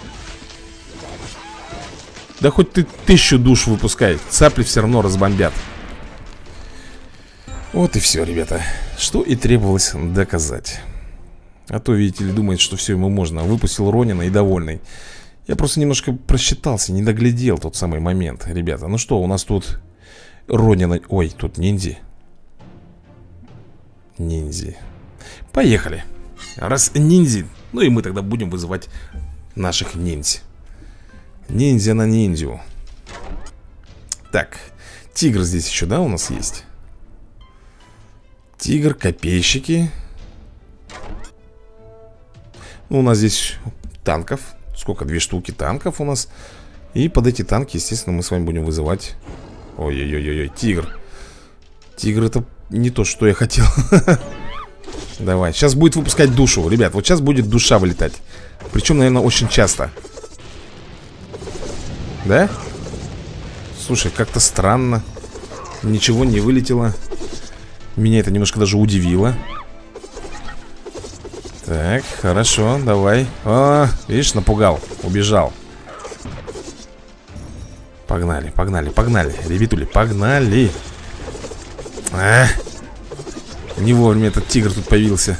Да хоть ты 1000 душ выпускай, цапли все равно разбомбят. Вот и все, ребята. Что и требовалось доказать. А то, видите ли, думает, что все ему можно. Выпустил Ронина и довольный. Я просто немножко просчитался, не доглядел тот самый момент. Ребята, ну что, у нас тут Ронина... Ой, тут ниндзи. Ниндзи. Поехали. Раз ниндзя, ну и мы тогда будем вызывать наших ниндзя. Ниндзя на ниндзю. Так, тигр здесь еще, да, у нас есть? Тигр, копейщики. Ну, у нас здесь танков. Сколько? 2 штуки танков у нас. И под эти танки, естественно, мы с вами будем вызывать... Ой-ой-ой-ой, тигр. Тигр — это не то, что я хотел. Давай, сейчас будет выпускать душу. Ребят, вот сейчас будет душа вылетать. Причем, наверное, очень часто. Да? Слушай, как-то странно. Ничего не вылетело. Меня это немножко даже удивило. Так, хорошо, давай. О, видишь, напугал, убежал. Погнали, погнали, погнали. Ребятули, погнали. Не вовремя этот тигр тут появился.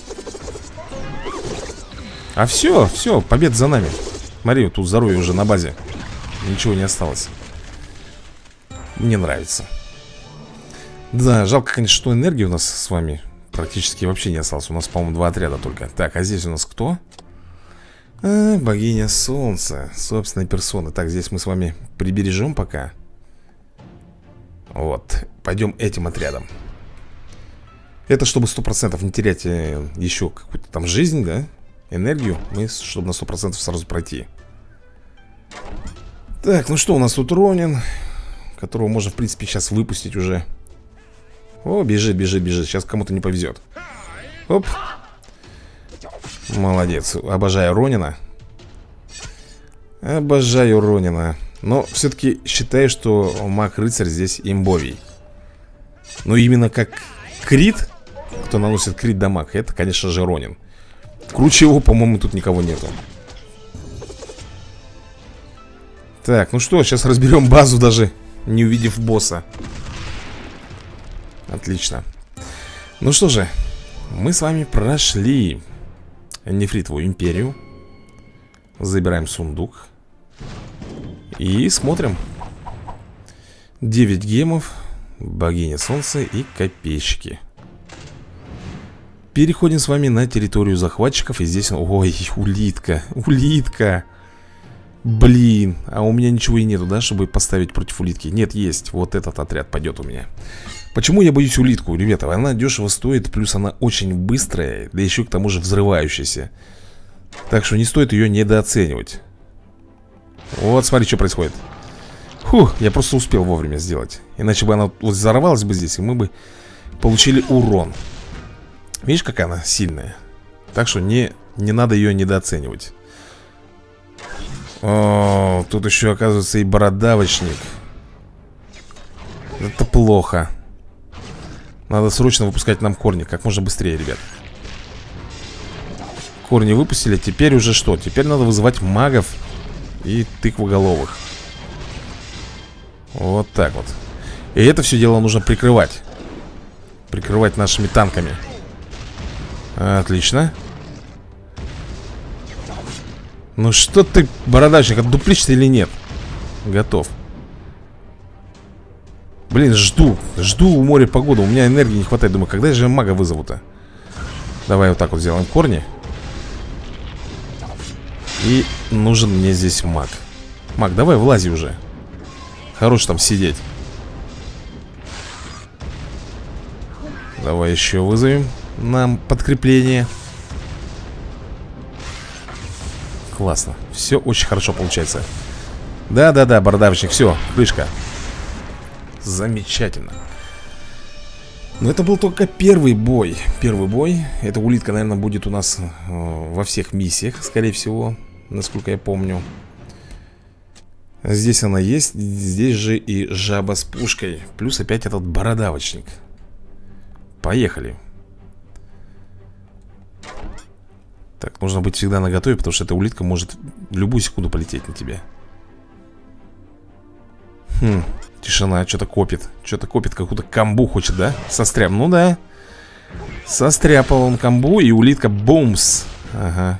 А все, все, победа за нами. Смотри, тут здоровье уже на базе. Ничего не осталось. Мне нравится. Да, жалко, конечно, что энергии у нас с вами практически вообще не осталось. У нас, по-моему, 2 отряда только. Так, а здесь у нас кто? Богиня солнца, собственной персоны. Так, здесь мы с вами прибережем пока. Вот, пойдем этим отрядом. Это чтобы 100% не терять еще какую-то там жизнь, да? Энергию. Мы, чтобы на 100% сразу пройти. Так, ну что, у нас тут Ронин, которого можно, в принципе, сейчас выпустить уже. О, бежит, бежит, бежит. Сейчас кому-то не повезет. Оп. Молодец, обожаю Ронина. Обожаю Ронина. Но все-таки считаю, что маг-рыцарь здесь имбовий. Но именно как крит, кто наносит крит дамаг, это, конечно же, Ронин. Круче его, по-моему, тут никого нету. Так, ну что, сейчас разберем базу, даже не увидев босса. Отлично. Ну что же, мы с вами прошли Нефритовую империю. Забираем сундук. И смотрим. 9 гемов, богиня солнца и копейщики. Переходим с вами на территорию захватчиков. И здесь, ой, улитка, улитка. Блин, а у меня ничего и нету, да, чтобы поставить против улитки? Нет, есть, вот этот отряд пойдет у меня. Почему я боюсь улитку, ребята? Она дешево стоит, плюс она очень быстрая, да еще к тому же взрывающаяся. Так что не стоит ее недооценивать. Вот, смотри, что происходит. Фух, я просто успел вовремя сделать. Иначе бы она вот взорвалась бы здесь, и мы бы получили урон. Видишь, какая она сильная? Так что не надо ее недооценивать. О, тут еще, оказывается, и бородавочник. Это плохо. Надо срочно выпускать нам корни, как можно быстрее, ребят. Корни выпустили, теперь уже что? Теперь надо вызывать магов и тыквоголовых. Вот так вот. И это все дело нужно прикрывать. Прикрывать нашими танками. Отлично. Ну что ты, бородачник, отдуплишься или нет? Готов. Блин, жду у моря погоду. У меня энергии не хватает. Думаю, когда же мага вызову-то? Давай вот так вот сделаем корни. И нужен мне здесь маг. Маг, давай влази уже. Хорош там сидеть. Давай еще вызовем нам подкрепление. Классно, все очень хорошо получается. Да-да-да, бородавочник, все, крышка. Замечательно. Но это был только первый бой. Первый бой. Эта улитка, наверное, будет у нас во всех миссиях, скорее всего, насколько я помню. Здесь она есть. Здесь же и жаба с пушкой. Плюс опять этот бородавочник. Поехали. Так, нужно быть всегда наготове, потому что эта улитка может в любую секунду полететь на тебя. Тишина, что-то копит. Что-то копит, какую-то камбу хочет, да? Состряп, ну да. Состряпал он камбу, и улитка бумс. Ага.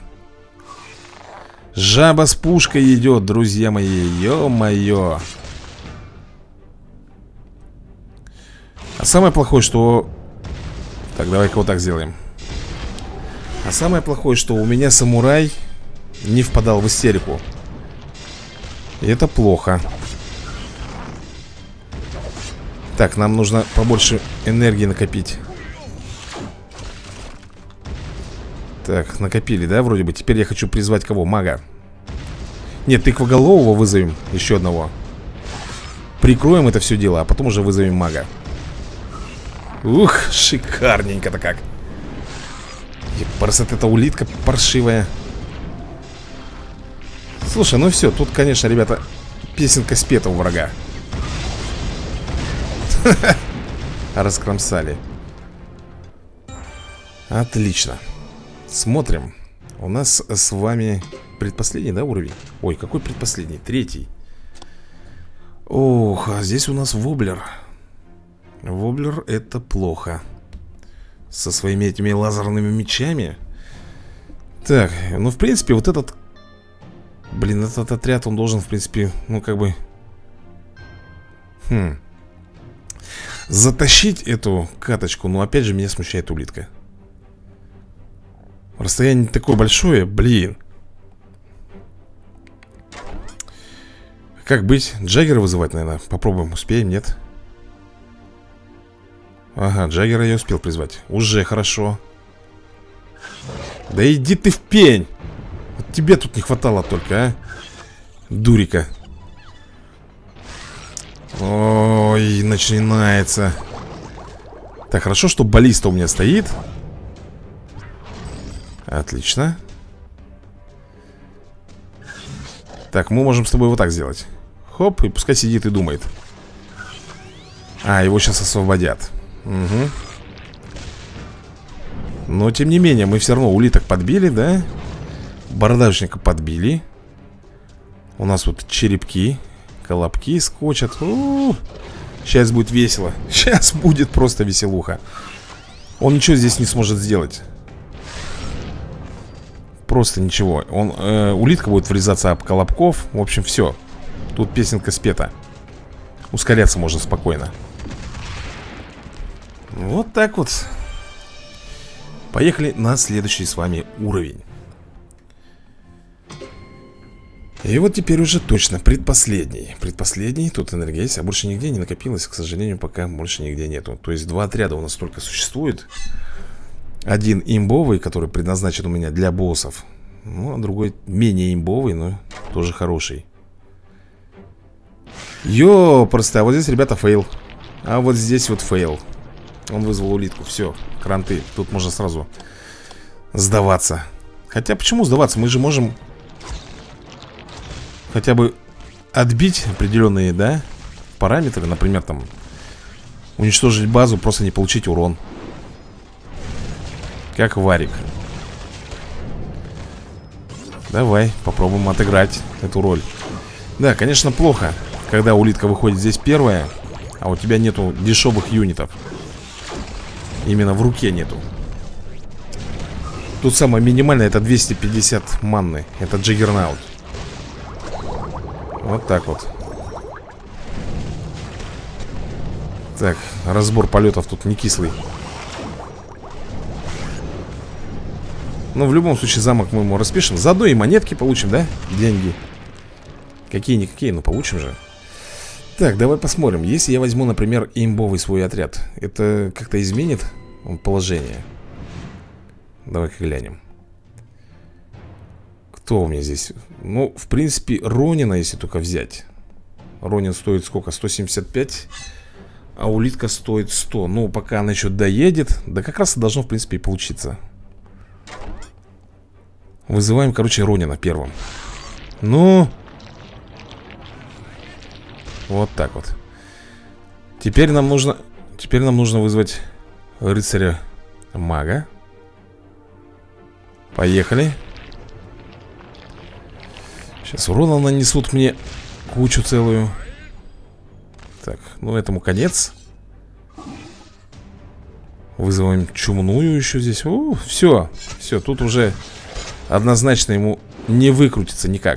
Жаба с пушкой идет, друзья мои. Ё-моё. А самое плохое, что... Так, давай-ка вот так сделаем. А самое плохое, что у меня самурай не впадал в истерику. И это плохо. Так, нам нужно побольше энергии накопить. Так, накопили, да, вроде бы. Теперь я хочу призвать кого? Мага. Нет, тыквоголового вызовем. Еще одного. Прикроем это все дело, а потом уже вызовем мага. Ух, шикарненько-то как. Просто эта улитка паршивая. Слушай, ну все, тут, конечно, ребята, песенка спета у врага. Раскромсали. Отлично. Смотрим. У нас с вами предпоследний, да, уровень? Ой, какой предпоследний? Третий. Ох, а здесь у нас воблер. Воблер — это плохо. Со своими этими лазерными мечами. Так, ну, в принципе, вот этот... Блин, этот отряд, он должен, в принципе, ну, как бы... затащить эту каточку. Но, опять же, меня смущает улитка. Расстояние такое большое, блин. Как быть? Джаггера вызывать, наверное. Попробуем, успеем, нет? Ага, Джаггера я успел призвать. Уже хорошо. Да иди ты в пень. Вот тебе тут не хватало только, а? Дурика. Ой, начинается. Так, хорошо, что баллиста у меня стоит. Отлично. Так, мы можем с тобой вот так сделать. Хоп, и пускай сидит и думает. А, его сейчас освободят. Угу. Но, тем не менее, мы все равно улиток подбили, да? Бородавочника подбили. У нас вот черепки, колобки скочат. Сейчас будет весело. Сейчас будет просто веселуха. Он ничего здесь не сможет сделать. Просто ничего. Улитка будет врезаться об колобков. В общем, все. Тут песенка спета. Ускоряться можно спокойно. Вот так вот. Поехали на следующий с вами уровень. И вот теперь уже точно предпоследний. Предпоследний, тут энергия есть, а больше нигде не накопилось. К сожалению, пока больше нигде нету. То есть два отряда у нас только существует. Один имбовый, который предназначен у меня для боссов. Ну, а другой менее имбовый, но тоже хороший. Ёпрст, а вот здесь, ребята, фейл. А вот здесь вот фейл. Он вызвал улитку, все, кранты. Тут можно сразу сдаваться. Хотя почему сдаваться? Мы же можем хотя бы отбить определенные, да, параметры. Например, там уничтожить базу, просто не получить урон. Как варик. Давай, попробуем отыграть эту роль. Да, конечно, плохо, когда улитка выходит здесь первая, а у тебя нету дешевых юнитов. Именно в руке нету. Тут самое минимальное — это 250 манны. Это Джаггернаут. Вот так вот. Так, разбор полетов тут не кислый. Но в любом случае замок мы ему распишем. Заодно и монетки получим, да? Деньги. Какие-никакие, но получим же. Так, давай посмотрим. Если я возьму, например, имбовый свой отряд, это как-то изменит положение? Давай-ка глянем. Кто у меня здесь? Ну, в принципе, Ронина, если только взять. Ронин стоит сколько? 175. А улитка стоит 100. Ну, пока она еще доедет. Да как раз и должно, в принципе, и получиться. Вызываем, короче, Ронина первым. Ну. Вот так вот. Теперь нам нужно вызвать рыцаря-мага. Поехали. Сейчас урона нанесут мне кучу целую. Так, ну этому конец. Вызываем чумную еще здесь. Все, все, тут уже однозначно ему не выкрутится никак.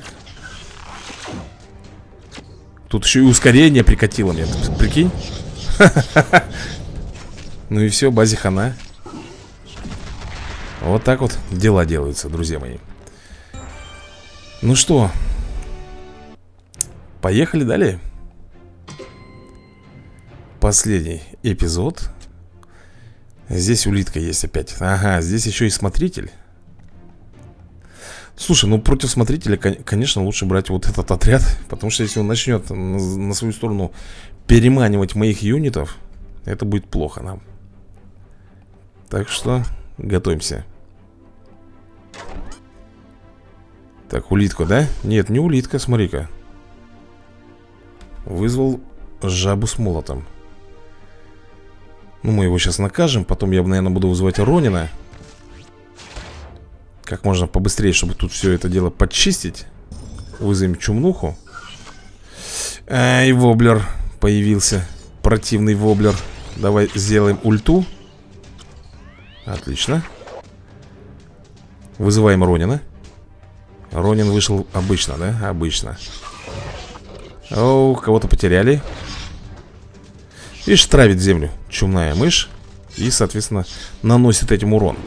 Тут еще и ускорение прикатило мне. Прикинь? Ну и все, базе хана. Вот так вот дела делаются, друзья мои. Ну что, поехали далее. Последний эпизод. Здесь улитка есть опять. Ага, здесь еще и смотритель. Слушай, ну против смотрителя, конечно, лучше брать вот этот отряд. Потому что если он начнет на свою сторону переманивать моих юнитов, это будет плохо нам. Так что готовимся. Так, улитку, да? Нет, не улитка, смотри-ка. Вызвал жабу с молотом. Ну, мы его сейчас накажем. Потом я, наверное, буду вызывать Ронина. Как можно побыстрее, чтобы тут все это дело подчистить. Вызовем чумнуху. Ай, воблер появился. Противный воблер. Давай сделаем ульту. Отлично. Вызываем Ронина. Ронин вышел обычно, да? Обычно. О, кого-то потеряли. Видишь, травит землю чумная мышь. И, соответственно, наносит этим урон.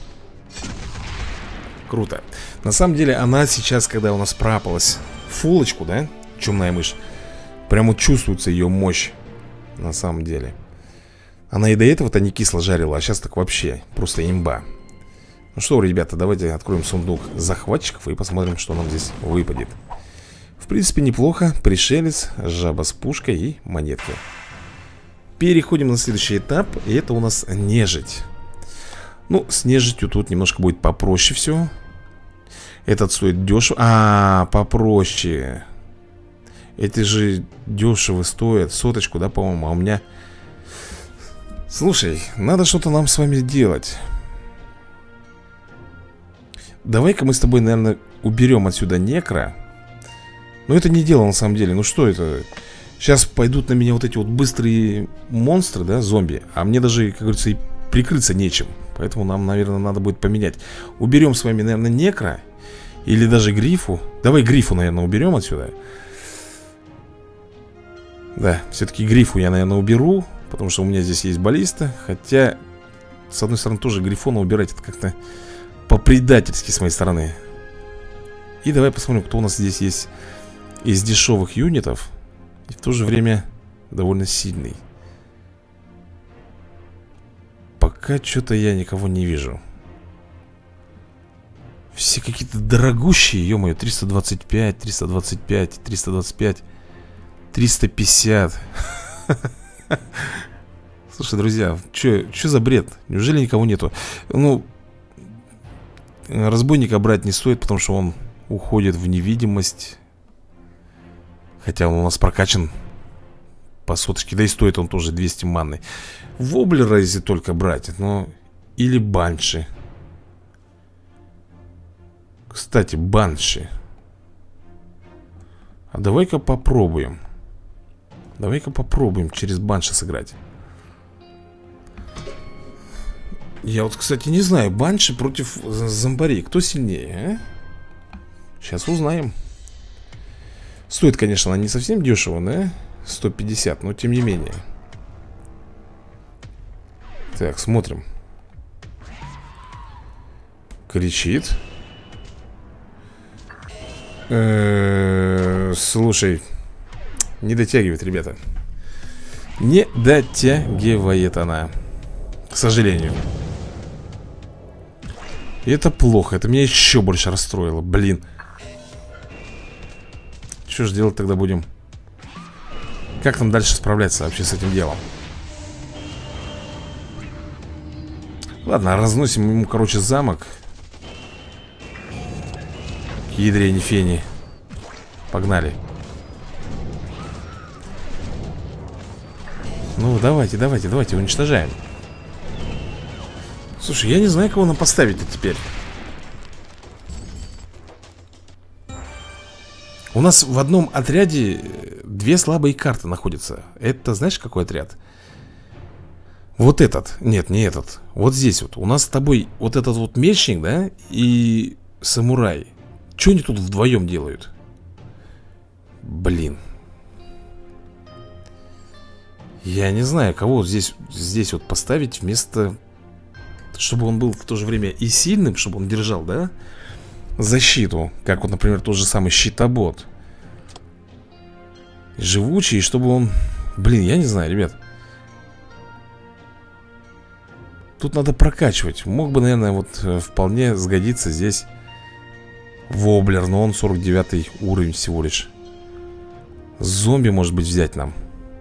Круто. На самом деле, она сейчас, когда у нас пропалась фулочку, да? Чумная мышь. Прямо чувствуется ее мощь. На самом деле. Она и до этого-то не кисло жарила, а сейчас так вообще просто имба. Ну что, ребята, давайте откроем сундук захватчиков и посмотрим, что нам здесь выпадет. В принципе, неплохо. Пришелец, жаба с пушкой и монетки. Переходим на следующий этап. И это у нас нежить. Ну, с нежитью тут немножко будет попроще все. Этот стоит дешево. А, попроще. Эти же дешево стоят. Соточку, да, по-моему. А у меня... Слушай, надо что-то нам с вами делать. Давай-ка мы с тобой, наверное, уберем отсюда некро. Но это не дело на самом деле. Ну что это? Сейчас пойдут на меня вот эти вот быстрые монстры, да, зомби. А мне даже, как говорится, и прикрыться нечем. Поэтому нам, наверное, надо будет поменять. Уберем с вами, наверное, некро. Или даже грифу. Давай грифу, наверное, уберем отсюда. Да, все-таки грифу я, наверное, уберу. Потому что у меня здесь есть баллиста. Хотя, с одной стороны, тоже грифона убирать это как-то по-предательски с моей стороны. И давай посмотрим, кто у нас здесь есть из дешевых юнитов. И в то же время довольно сильный. Пока что-то я никого не вижу. Все какие-то дорогущие, ё-моё, 325, 325, 325, 350. Слушай, друзья, что за бред? Неужели никого нету? Ну, разбойника брать не стоит, потому что он уходит в невидимость. Хотя он у нас прокачан по соточке. Да и стоит он тоже 200 манны. Воблера, если только брать. Но... Или банши. Кстати, банши. А давай-ка попробуем. Давай-ка попробуем через банши сыграть. Я вот, кстати, не знаю, банши против зомбарей. Кто сильнее, а? Сейчас узнаем. Стоит, конечно, она не совсем дешево, да? 150, но тем не менее. Так, смотрим. Кричит. Слушай, не дотягивает, ребята. Не дотягивает она, к сожалению. И это плохо, это меня еще больше расстроило. Блин. Что же делать тогда будем? Как нам дальше справляться вообще с этим делом? Ладно, разносим ему, короче, замок. К ядре фени. Погнали. Ну, давайте, давайте, давайте, уничтожаем. Слушай, я не знаю, кого нам поставить-то теперь. У нас в одном отряде две слабые карты находятся. Это знаешь, какой отряд? Вот этот. Нет, не этот. Вот здесь вот. У нас с тобой вот этот вот мечник, да? И самурай. Что они тут вдвоем делают? Блин. Я не знаю, кого здесь вот поставить вместо... чтобы он был в то же время и сильным, чтобы он держал, да, защиту. Как вот, например, тот же самый щитобот. Живучий, и чтобы он... Блин, я не знаю, ребят. Тут надо прокачивать. Мог бы, наверное, вот вполне сгодиться здесь воблер, но он 49 уровень всего лишь. Зомби, может быть, взять нам.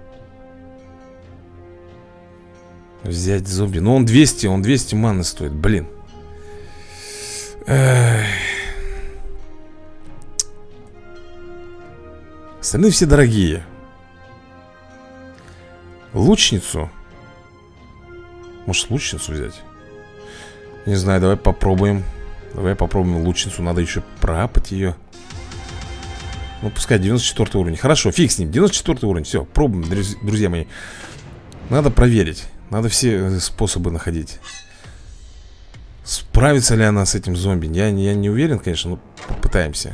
Взять зомби. Но он 200 маны стоит, блин. Остальные все дорогие. Лучницу. Может, лучницу взять? Не знаю, давай попробуем. Давай попробуем лучницу. Надо еще проапать ее. Ну, пускай 94 уровень. Хорошо, фиг с ним, 94 уровень. Все, пробуем, друзья мои. Надо проверить. Надо все способы находить. Справится ли она с этим зомби? Я не уверен, конечно, но попытаемся.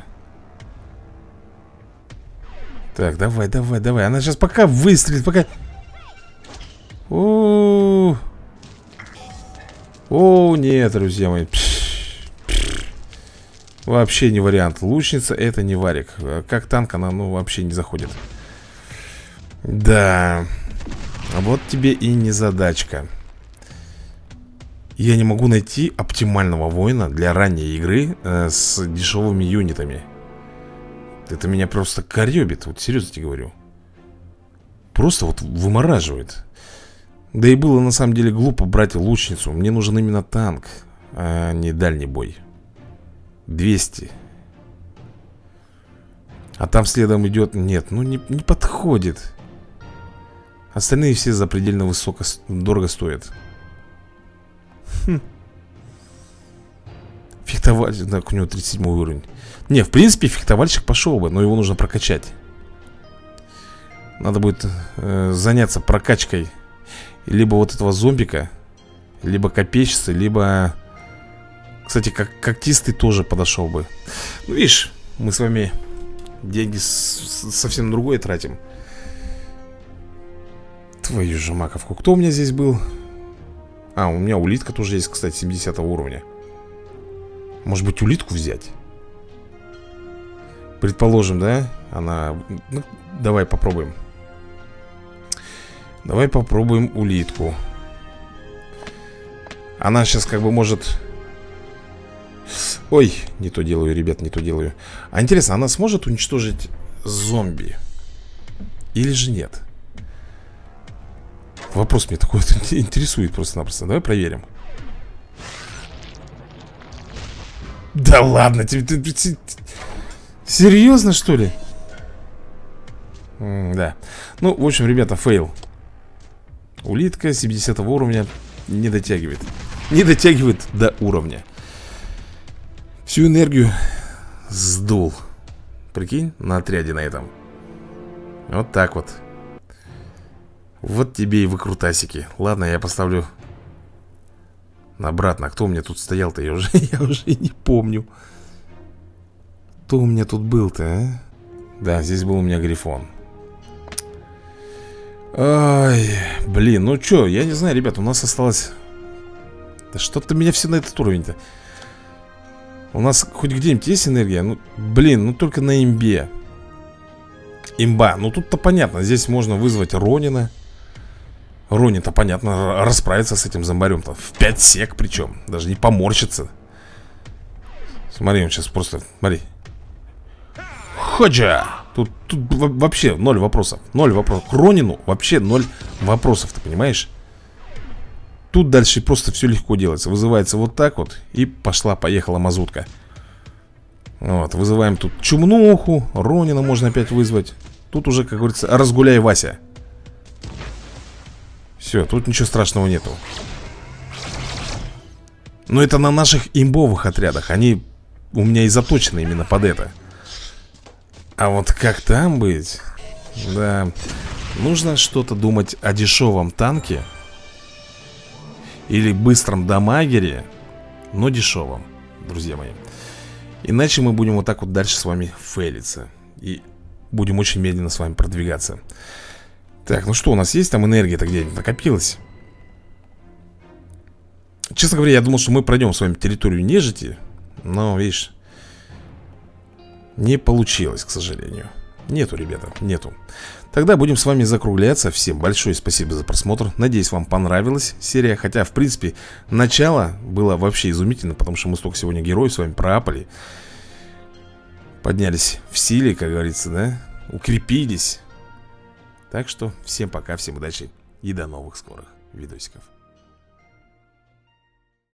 Так, давай. Она сейчас пока выстрелит, пока... О, нет, друзья мои. Вообще не вариант. Лучница это не варик. Как танк она, ну, вообще не заходит. Да. А вот тебе и не задачка. Я не могу найти оптимального воина для ранней игры с дешевыми юнитами. Это меня просто корёбит. Вот серьезно тебе говорю. Просто вот вымораживает. Да и было на самом деле глупо брать лучницу. Мне нужен именно танк, а не дальний бой. 200. А там следом идет... Нет, ну не подходит. Остальные все запредельно дорого стоят. Фехтовальщик, так, у него 37 уровень. Не, в принципе, фехтовальщик пошел бы, но его нужно прокачать. Надо будет заняться прокачкой либо вот этого зомбика, либо копейщицы, либо... Кстати, как когтистый тоже подошел бы. Ну, видишь, мы с вами деньги совсем другое тратим. Твою же маковку. Кто у меня здесь был? А, у меня улитка тоже есть, кстати, 70 уровня. Может быть, улитку взять? Предположим, да? Она... Ну, давай попробуем. Давай попробуем улитку. Она сейчас как бы может... Ой, не то делаю, ребят, не то делаю. А интересно, она сможет уничтожить зомби? Или же нет? Вопрос меня такой интересует просто-напросто. Давай проверим. Да ладно, ты серьезно, что ли? Да. Ну, в общем, ребята, фейл. Улитка 70 уровня не дотягивает. Не дотягивает до уровня. Всю энергию сдул. Прикинь, на отряде на этом. Вот так вот. Вот тебе и выкрутасики. Ладно, я поставлю обратно. Кто у меня тут стоял-то? Я уже не помню. Кто у меня тут был-то, а? Да, здесь был у меня Грифон. Ай, блин, ну чё, я не знаю, ребят, у нас осталось... Да что-то меня все на этот уровень-то. У нас хоть где-нибудь есть энергия? Ну, блин, ну только на имбе. Имба, ну тут-то понятно. Здесь можно вызвать Ронина. Ронин-то, понятно, расправиться с этим зомбарем-то в 5 сек причем. Даже не поморщится. Смотри, он сейчас просто, смотри. Ходжа! Тут вообще 0 вопросов. 0 вопросов. К Ронину вообще 0 вопросов, ты понимаешь? Тут дальше просто все легко делается. Вызывается вот так вот. И пошла-поехала мазутка. Вот, вызываем тут Чумнуху. Ронина можно опять вызвать. Тут уже, как говорится, разгуляй, Вася. Все, тут ничего страшного нету. Но это на наших имбовых отрядах. Они у меня и заточены именно под это. А вот как там быть? Да, нужно что-то думать о дешевом танке. Или быстром дамагере. Но дешевом, друзья мои. Иначе мы будем вот так вот дальше с вами фейлиться. И будем очень медленно с вами продвигаться. Так, ну что, у нас есть там энергия-то где-нибудь накопилась? Честно говоря, я думал, что мы пройдем с вами территорию нежити. Но, видишь, не получилось, к сожалению. Нету, ребята, нету. Тогда будем с вами закругляться. Всем большое спасибо за просмотр. Надеюсь, вам понравилась серия. Хотя, в принципе, начало было вообще изумительно, потому что мы столько сегодня героев с вами проапали. Поднялись в силе, как говорится, да? Укрепились. Так что всем пока, всем удачи и до новых скорых видосиков.